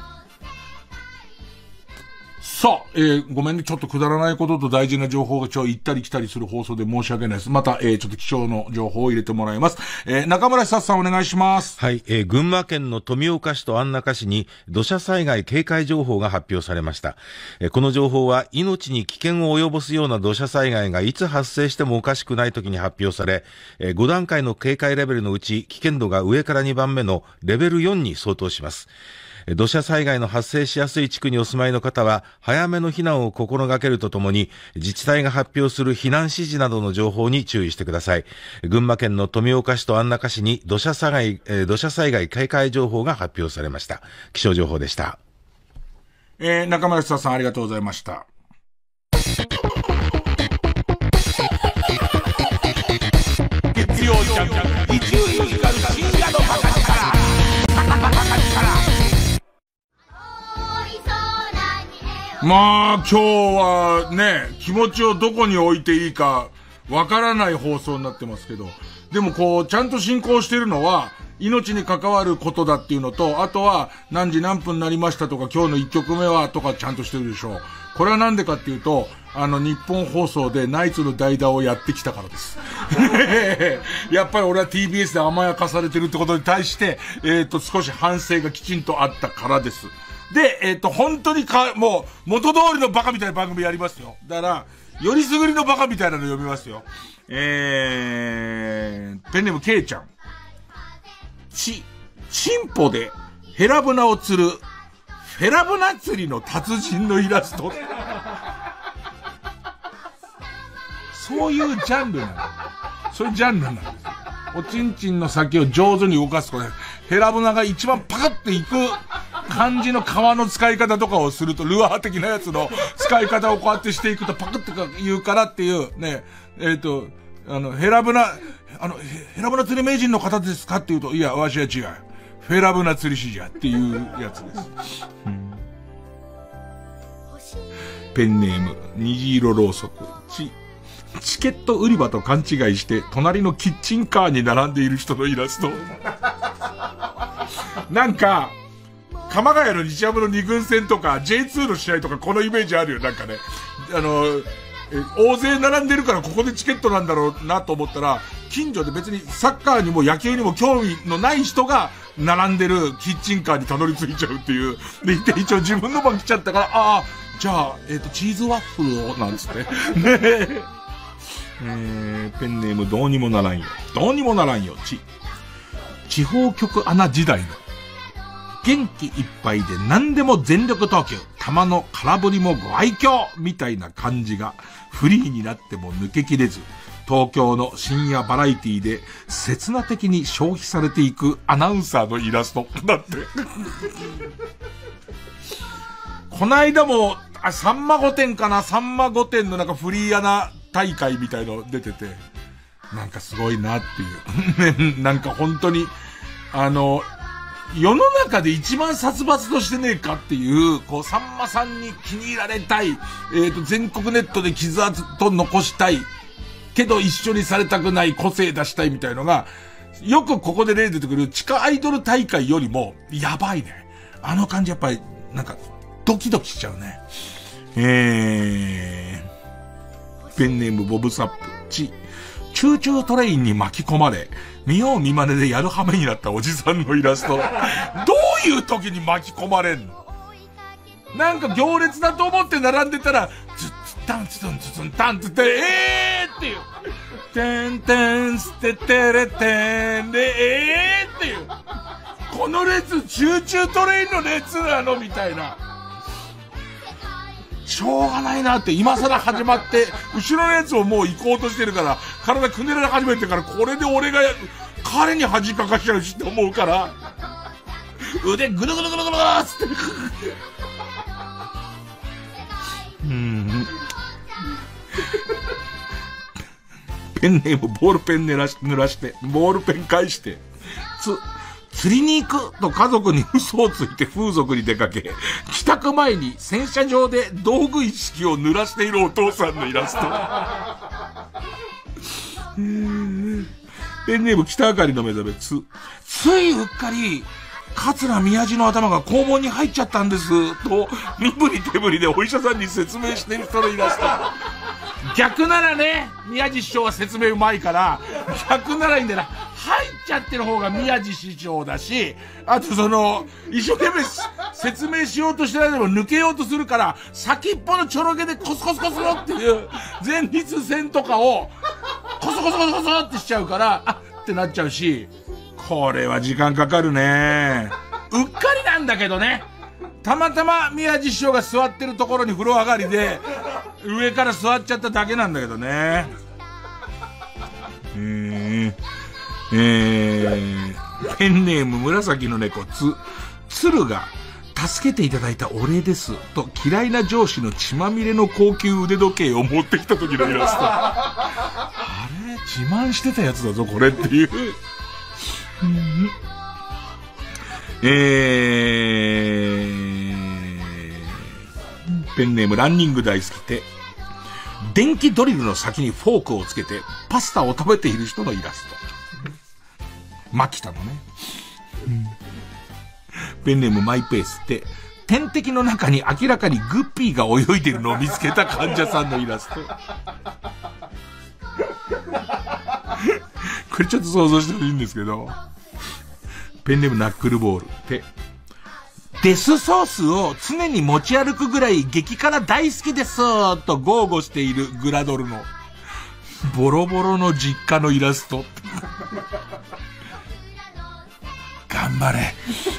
さあ、えー、ごめんね。ちょっとくだらないことと大事な情報がちょい行ったり来たりする放送で申し訳ないです。また、えー、ちょっと貴重の情報を入れてもらいます。えー、中村久さんお願いします。 はい、えー、群馬県の富岡市と安中市に土砂災害警戒情報が発表されました。えー、この情報は命に危険を及ぼすような土砂災害がいつ発生してもおかしくない時に発表され、えー、ご段階の警戒レベルのうち危険度が上からにばんめのレベルよんに相当します。土砂災害の発生しやすい地区にお住まいの方は早めの避難を心がけるとともに、自治体が発表する避難指示などの情報に注意してください。群馬県の富岡市と安中市に土砂災害、えー、土砂災害警戒情報が発表されました。気象情報でした。 えー、中村久さんありがとうございました。月曜ジャンク一流ミュージカル深夜のバカ力バカ力。まあ今日はね、気持ちをどこに置いていいかわからない放送になってますけど、でもこうちゃんと進行してるのは命に関わることだっていうのと、あとは何時何分になりましたとか今日のいっきょくめはとかちゃんとしてるでしょう。これはなんでかっていうと、あの日本放送でナイツの代打をやってきたからです。やっぱり俺は ティービーエス で甘やかされてるってことに対して、えっと少し反省がきちんとあったからです。で、えっと、本当にか、もう、元通りのバカみたいな番組やりますよ。だから、よりすぐりのバカみたいなの読みますよ。えー、ペンネームケイちゃん。ち、チンポでヘラブナを釣る、フェラブナ釣りの達人のイラスト。そういうジャンルなの。そういうジャンルなんです。おちんちんの先を上手に動かすことで、ヘラブナが一番パカっていく感じの皮の使い方とかをすると、ルアー的なやつの使い方をこうやってしていくとパクって言うからっていう、ね、えっと、あの、ヘラブナ、あの、ヘラブナ釣り名人の方ですかって言うと、いや、わしは違う。フェラブナ釣り師じゃっていうやつです。うん、ペンネーム、虹色ろうそく。ち、チケット売り場と勘違いして、隣のキッチンカーに並んでいる人のイラスト。なんか、鎌ヶ谷の日ハムのに軍戦とか ジェイツー の試合とかこのイメージあるよ。なんかね、あのえ大勢並んでるからここでチケットなんだろうなと思ったら、近所で別にサッカーにも野球にも興味のない人が並んでるキッチンカーにたどり着いちゃうっていう。で、一応自分の番来ちゃったから、ああ、じゃあ、えっと、チーズワッフルを、なんつって。ねえ。えー、ペンネームどうにもならんよ。どうにもならんよ。ち、地方局アナ時代の。元気いっぱいで何でも全力投球。球の空振りもご愛嬌みたいな感じがフリーになっても抜けきれず、東京の深夜バラエティで刹那的に消費されていくアナウンサーのイラストだって。こないだもあ、さんま御殿かな、さんま御殿のなんかフリーアナ大会みたいの出てて、なんかすごいなっていう。なんか本当に、あの、世の中で一番殺伐としてねえかっていう、こう、さんまさんに気に入られたい、えっと、全国ネットで傷跡と残したい、けど一緒にされたくない、個性出したいみたいのが、よくここで例出てくる地下アイドル大会よりも、やばいね。あの感じやっぱり、なんか、ドキドキしちゃうね。えー、ペンネームボブサップ、チ、チューチュートレインに巻き込まれ、見よう見まねでやる羽目になったおじさんのイラスト。どういう時に巻き込まれんの？なんか行列だと思って並んでたら、ツッツッタンツツンツツンタンツって、えーっていう。てんてんステテレテンで、えーっていう。この列、チューチュートレインの列なのみたいな。しょうがないなって、今更始まって、後ろのやつをもう行こうとしてるから、体くねられ始めてから、これで俺が、彼に恥かかしちゃうしって思うから、腕ぐるぐるぐるぐるーっつって。うーん。ペンネームボールペン濡らし、濡らして、ボールペン返して、つ、釣りに行くと家族に嘘をついて風俗に出かけ、帰宅前に洗車場で道具一式を濡らしているお父さんのイラスト。ペンネーム北あかりの目覚め、つ、ついうっかり、桂宮治の頭が肛門に入っちゃったんです、と、身振り手振りでお医者さんに説明している人のイラスト。逆ならね、宮治師匠は説明うまいから、逆ならいいんだよな。入っちゃってる方が宮治師匠だし、あとその、一生懸命説明しようとしてないでも抜けようとするから、先っぽのちょろげでコスコスコスっていう前立腺とかを、コソコソコソコソってしちゃうから、あってなっちゃうし、これは時間かかるね。うっかりなんだけどね。たまたま宮治師匠が座ってるところに風呂上がりで、上から座っちゃっただけなんだけどね。えー、えー、ペンネーム紫の猫、つ、鶴が、助けていただいたお礼です、と嫌いな上司の血まみれの高級腕時計を持ってきた時のイラスト。あれ自慢してたやつだぞ、これっていう。うん、えー、ペンネームランニング大好きで、電気ドリルの先にフォークをつけてパスタを食べている人のイラスト。マキタのね、うん、ペンネームマイペースって点滴の中に明らかにグッピーが泳いでるのを見つけた患者さんのイラスト。これちょっと想像してほしいんですけど、ペンネームナックルボールってデスソースを常に持ち歩くぐらい激辛大好きですと豪語しているグラドルのボロボロの実家のイラスト。頑張れ。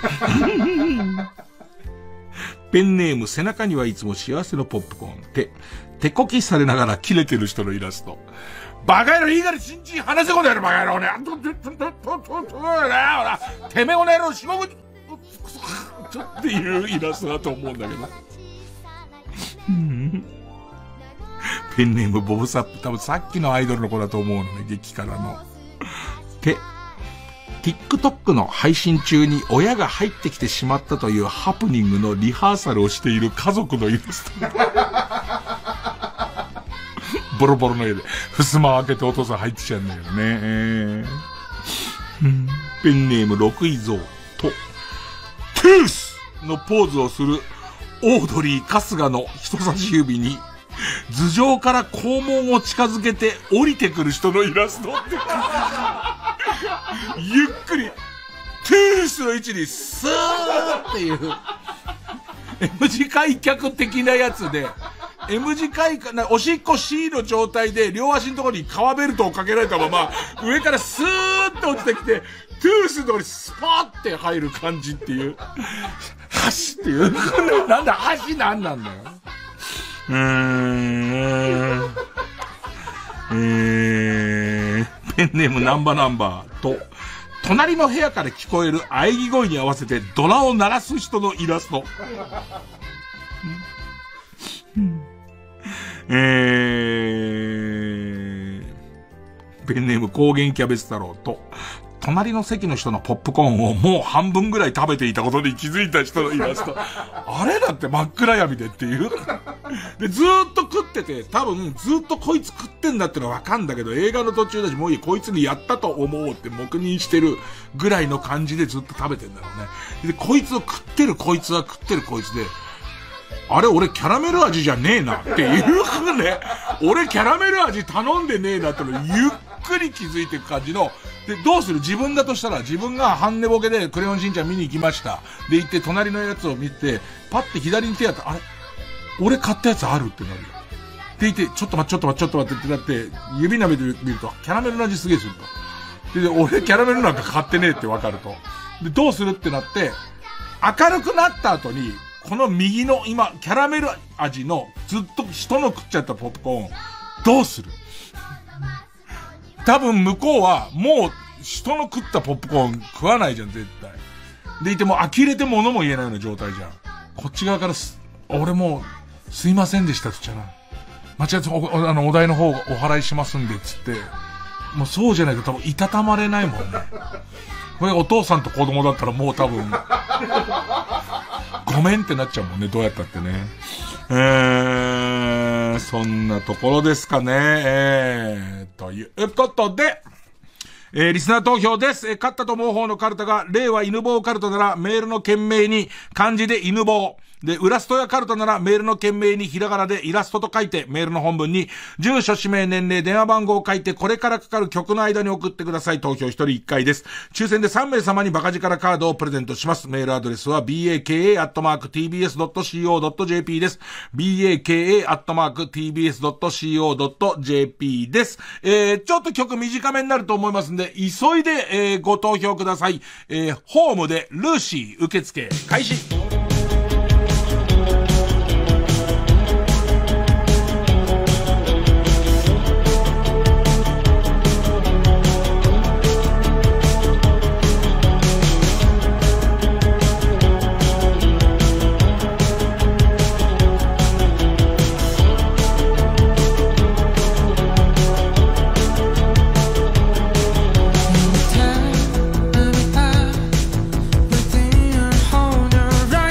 ペンネーム背中にはいつも幸せのポップコーンって手こきされながら切れてる人のイラスト。バカ野郎、いいから新人話せこの野郎、バカ野郎ね。てめえこの野郎、しごく、ちょっていうイラストだと思うんだけど。ペンネームボブサップ、多分さっきのアイドルの子だと思うのね、激辛の。で、TikTok の配信中に親が入ってきてしまったというハプニングのリハーサルをしている家族のイラスト。ボロボロの家で、襖を開けてお父さん入ってきちゃうんだけどね。えー、ペンネーム六位蔵と、トゥースのポーズをするオードリー春日の人差し指に、頭上から肛門を近づけて降りてくる人のイラストって。ゆっくり、トゥースの位置にスーっていう、M 字開脚的なやつで、M 字開脚、おしっこ C の状態で両足のところに革ベルトをかけられたまま、上からスーッと落ちてきて、トゥースのところにスパーって入る感じっていう。箸っていう。なんだ、箸なんなんだよ。うーん。えー、ペンネームナンバナンバーと、隣の部屋から聞こえる喘ぎ声に合わせてドラを鳴らす人のイラスト。 えー、ペンネーム高原キャベツ太郎と、隣の席の人のポップコーンをもう半分ぐらい食べていたことに気づいた人のイラスト。あれだって真っ暗闇でっていう。で、ずーっと食ってて、多分ずーっとこいつ食ってんだってのはわかんだけど、映画の途中だし、もういい、こいつにやったと思うって黙認してるぐらいの感じでずっと食べてんだろうね。で、こいつを食ってるこいつは食ってるこいつで、あれ俺キャラメル味じゃねえなっていうふうね、俺キャラメル味頼んでねえなってのゆっくり気づいていく感じの、で、どうする？自分だとしたら、自分が半寝ぼけでクレヨンしんちゃん見に行きました。で、行って隣のやつを見て、パッて左に手やったら、あれ俺買ったやつあるってなるよ。でいて、ちょっと待って、ちょっと待って、ちょっと待ってってなって、指舐めてみると、キャラメルの味すげえすると。で、俺キャラメルなんか買ってねえってわかると。で、どうするってなって、明るくなった後に、この右の今、キャラメル味のずっと人の食っちゃったポップコーン、どうする？多分向こうはもう人の食ったポップコーン食わないじゃん、絶対。でいても呆れて物も言えないような状態じゃん。こっち側からす、俺もう、すいませんでしたって言っちゃな。間違ってお、あの、お題の方お払いしますんで、つって。もうそうじゃないと多分いたたまれないもんね。これお父さんと子供だったらもう多分、ごめんってなっちゃうもんね、どうやったってね。えー、そんなところですかね。えー、ということで、えー、リスナー投票です。えー、勝ったと思う方のカルタが、令和犬棒カルタならメールの件名に漢字で犬棒。で、浦ストやカルタならメールの件名にひらがなでイラストと書いて、メールの本文に住所、氏名、年齢、電話番号を書いて、これからかかる曲の間に送ってください。投票ひとりいっかいです。抽選でさんめい様にバカ力カードをプレゼントします。メールアドレスは バカ アットマーク ティービーエス ドット シーオー ドット ジェーピー です。バカ アットマーク ティービーエス ドット シーオー ドット ジェーピー です。えー、ちょっと曲短めになると思いますんで、急いで、えー、ご投票ください。えー、ホームでルーシー受付開始。 Within your hold, your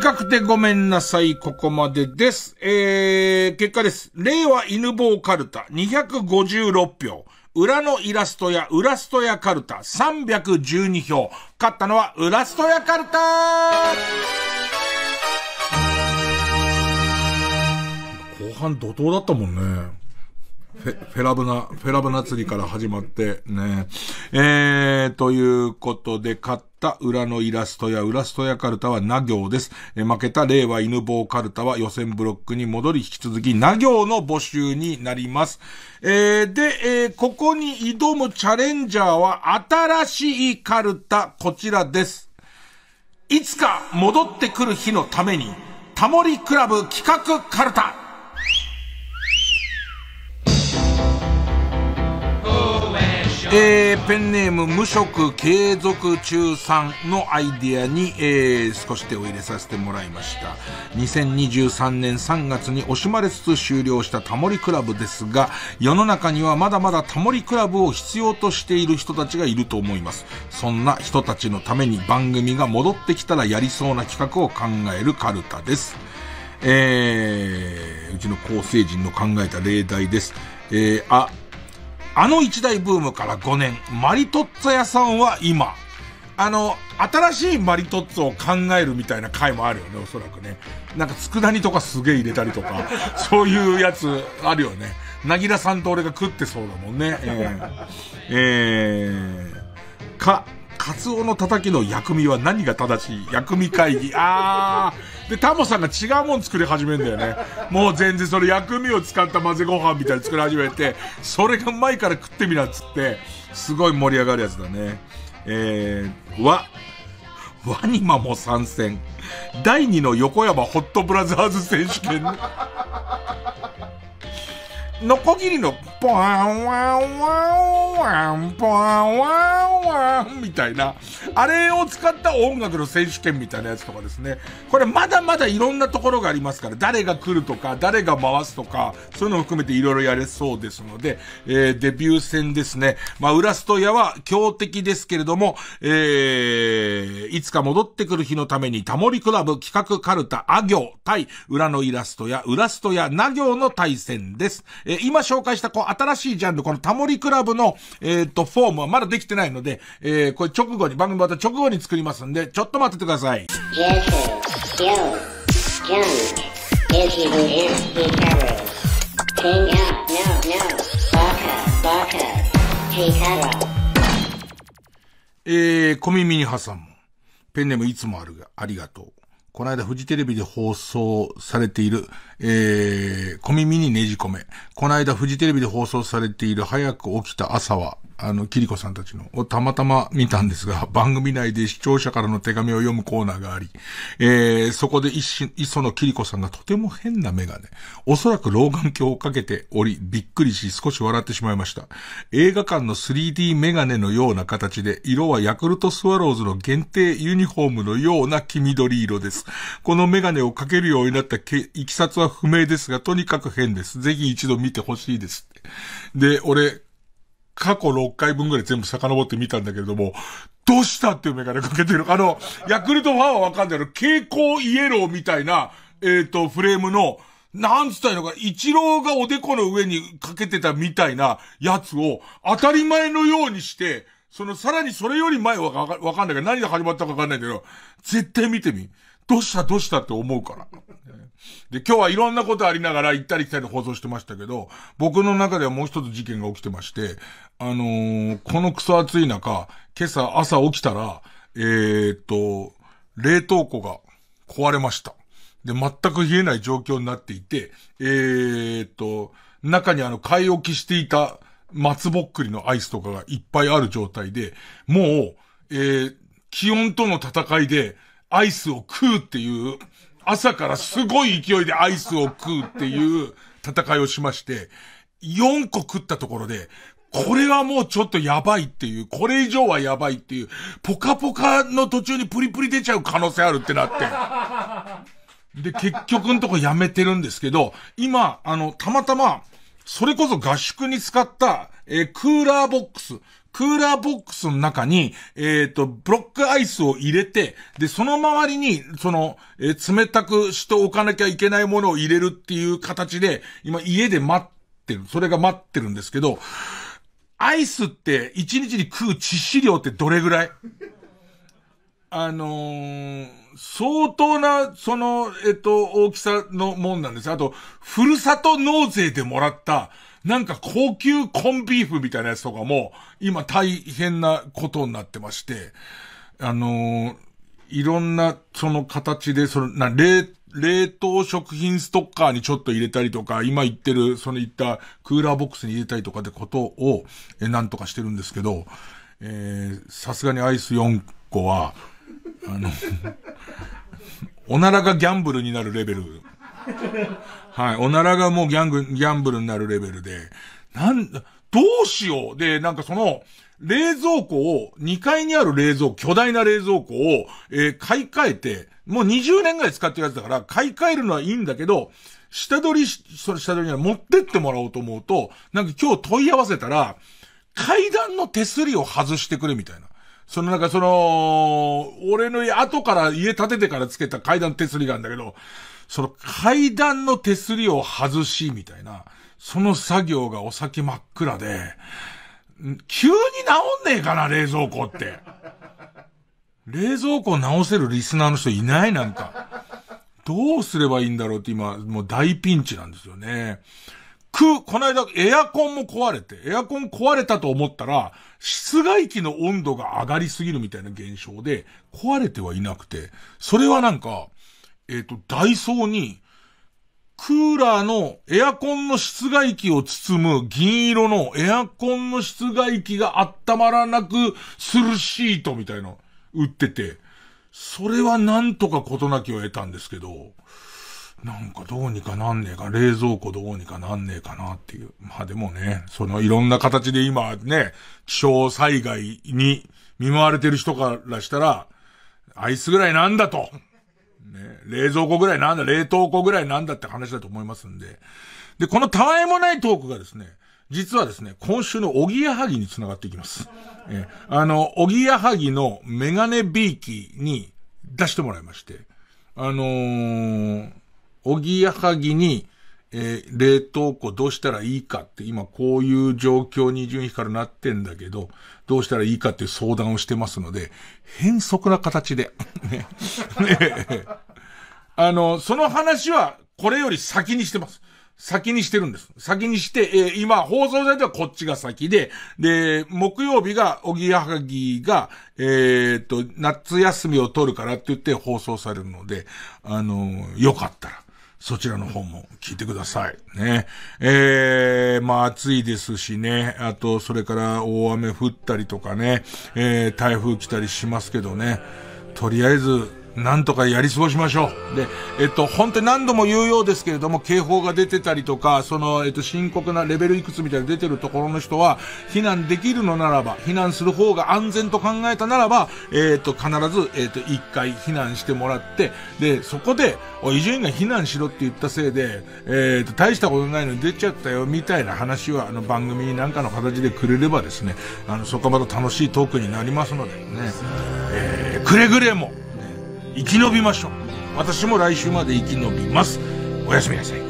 短くてごめんなさい。ここまでです。えー、結果です。令和犬坊カルタにひゃくごじゅうろくひょう。裏のイラストや裏ストやカルタさんびゃくじゅうにひょう。勝ったのは裏ストやカルタ。後半怒涛だったもんね。フェ、フェラブナ、フェラブナ釣りから始まってね。えー、ということで、勝った裏のイラストや裏ストやカルタはな行です。えー、負けた令和犬坊カルタは予選ブロックに戻り、引き続きな行の募集になります。えー、で、えー、ここに挑むチャレンジャーは新しいカルタ、こちらです。いつか戻ってくる日のために、タモリクラブ企画カルタ。えー、ペンネーム無職継続中さんのアイディアに、えー、少し手を入れさせてもらいました。にせんにじゅうさんねんさんがつに惜しまれつつ終了したタモリクラブですが、世の中にはまだまだタモリクラブを必要としている人たちがいると思います。そんな人たちのために番組が戻ってきたらやりそうな企画を考えるカルタです。えー、うちの構成陣の考えた例題です。えー、ああの一大ブームからごねん、マリトッツォ屋さんは今、あの、新しいマリトッツォを考えるみたいな回もあるよね、おそらくね。なんか、佃煮とかすげえ入れたりとか、そういうやつあるよね。なぎらさんと俺が食ってそうだもんね。えー、えー、か、カツオのたたきの薬味は何が正しい？薬味会議。あー。で、タモさんが違うもん作り始めんだよね。もう全然それ薬味を使った混ぜご飯みたいに作り始めて、それがうまいから食ってみなっつって、すごい盛り上がるやつだね。えー、わ、ワニマも参戦。だいにの横山ホットブラザーズ選手権。ノコギリのポワンワンワンワンポワンワンワンみたいな、あれを使った音楽の選手権みたいなやつとかですね。これまだまだいろんなところがありますから、誰が来るとか誰が回すとか、そういうのを含めていろいろやれそうですので、えー、デビュー戦ですね。まあ裏ストヤは強敵ですけれども、えー、いつか戻ってくる日のためにタモリクラブ企画カルタあ行対裏のイラストや裏ストやな行の対戦です。えー、今紹介したこう新しいジャンル、このタモリクラブのえっとフォームはまだできてないので、えー、これ直後に番組また直後に作りますんで、ちょっと待っててください。えー、小耳に挟むペンネームいつもあるがありがとう。この間フジテレビで放送されている、えー、小耳にねじ込め。この間フジテレビで放送されている早く起きた朝は、あの、キリコさんたちのをたまたま見たんですが、番組内で視聴者からの手紙を読むコーナーがあり、えー、そこで一瞬、磯野キリコさんがとても変なメガネ、おそらく老眼鏡をかけており、びっくりし少し笑ってしまいました。映画館の スリーディー メガネのような形で、色はヤクルトスワローズの限定ユニフォームのような黄緑色です。このメガネをかけるようになったいきさつは不明ですが、とにかく変です。ぜひ一度見てほしいです。で、俺、過去ろっかいぶんぐらい全部遡って見たんだけれども、どうしたっていうメガネかけてる。あの、ヤクルトファンはわかんないけど、蛍光イエローみたいな、えっと、フレームの、なんつったらいいのか、一郎がおでこの上にかけてたみたいなやつを、当たり前のようにして、その、さらにそれより前はわか、わかんないけど、何で始まったかわかんないけど、絶対見てみ。どうしたどうしたって思うから。で、今日はいろんなことありながら行ったり来たり放送してましたけど、僕の中ではもう一つ事件が起きてまして、あのー、このクソ暑い中、今朝朝起きたら、えーっと、冷凍庫が壊れました。で、全く冷えない状況になっていて、えーっと、中にあの、買い置きしていた松ぼっくりのアイスとかがいっぱいある状態で、もう、えー、気温との戦いで、アイスを食うっていう、朝からすごい勢いでアイスを食うっていう戦いをしまして、よんこ食ったところで、これはもうちょっとやばいっていう、これ以上はやばいっていう、ポカポカの途中にプリプリ出ちゃう可能性あるってなって。で、結局のとこやめてるんですけど、今、あの、たまたま、それこそ合宿に使った、えー、クーラーボックス。 クーラーボックスの中に、えっと、ブロックアイスを入れて、で、その周りに、その、えー、冷たくしておかなきゃいけないものを入れるっていう形で、今家で待ってる。それが待ってるんですけど、アイスって一日に食う致死量ってどれぐらい？あのー、相当な、その、えっと、大きさのもんなんです。あと、ふるさと納税でもらった、なんか高級コンビーフみたいなやつとかも、今大変なことになってまして、あのー、いろんな、その形で、その、な、冷、冷凍食品ストッカーにちょっと入れたりとか、今言ってる、その言ったクーラーボックスに入れたりとかってことを、え、なんとかしてるんですけど、えー、さすがにアイスよんこは、あの、おならがギャンブルになるレベル。はい。おならがもうギャング、ギャンブルになるレベルで、なん、どうしよう。で、なんかその、冷蔵庫を、にかいにある冷蔵庫、巨大な冷蔵庫を、えー、買い替えて、もうにじゅうねんぐらい使ってるやつだから、買い替えるのはいいんだけど、下取りし、それ下取りには持ってってもらおうと思うと、なんか今日問い合わせたら、階段の手すりを外してくれみたいな。そのなんかその、俺の後から家建ててからつけた階段の手すりがあるんだけど、その階段の手すりを外し、みたいな、その作業がお先真っ暗で、急に治んねえかな、冷蔵庫って。冷蔵庫を直せるリスナーの人いないなんか。どうすればいいんだろうって今、もう大ピンチなんですよね。く、この間エアコンも壊れて、エアコン壊れたと思ったら、室外機の温度が上がりすぎるみたいな現象で、壊れてはいなくて、それはなんか、えっと、ダイソーに、クーラーのエアコンの室外機を包む銀色のエアコンの室外機が温まらなくするシートみたいの売ってて、それはなんとか事なきを得たんですけど、なんかどうにかなんねえか、冷蔵庫どうにかなんねえかなっていう。まあでもね、そのいろんな形で今ね、気象災害に見舞われてる人からしたら、アイスぐらいなんだと。ね、冷蔵庫ぐらいなんだ、冷凍庫ぐらいなんだって話だと思いますんで。で、このたわいもないトークがですね、実はですね、今週のおぎやはぎにつながっていきます。えあの、おぎやはぎのメガネビーキに出してもらいまして、あのー、おぎやはぎに、えー、冷凍庫どうしたらいいかって今こういう状況に順位からなってんだけど、どうしたらいいかっていう相談をしてますので、変則な形で、ねね、あの、その話はこれより先にしてます。先にしてるんです。先にして、えー、今、放送ではこっちが先で、で、木曜日が、おぎやはぎが、えー、っと、夏休みを取るからって言って放送されるので、あのー、よかったら、そちらの方も聞いてください。ね。えー、まあ暑いですしね。あと、それから大雨降ったりとかね。えー、台風来たりしますけどね。とりあえず、なんとかやり過ごしましょう。で、えっと、本当に何度も言うようですけれども、警報が出てたりとか、その、えっと、深刻なレベルいくつみたいな出てるところの人は、避難できるのならば、避難する方が安全と考えたならば、えっと、必ず、えっと、一回避難してもらって、で、そこで、おい、伊集院が避難しろって言ったせいで、えっと、大したことないのに出ちゃったよ、みたいな話は、あの、番組に何かの形でくれればですね、あの、そこまた楽しいトークになりますのでね、えー、くれぐれも、生き延びましょう。私も来週まで生き延びます。おやすみなさい。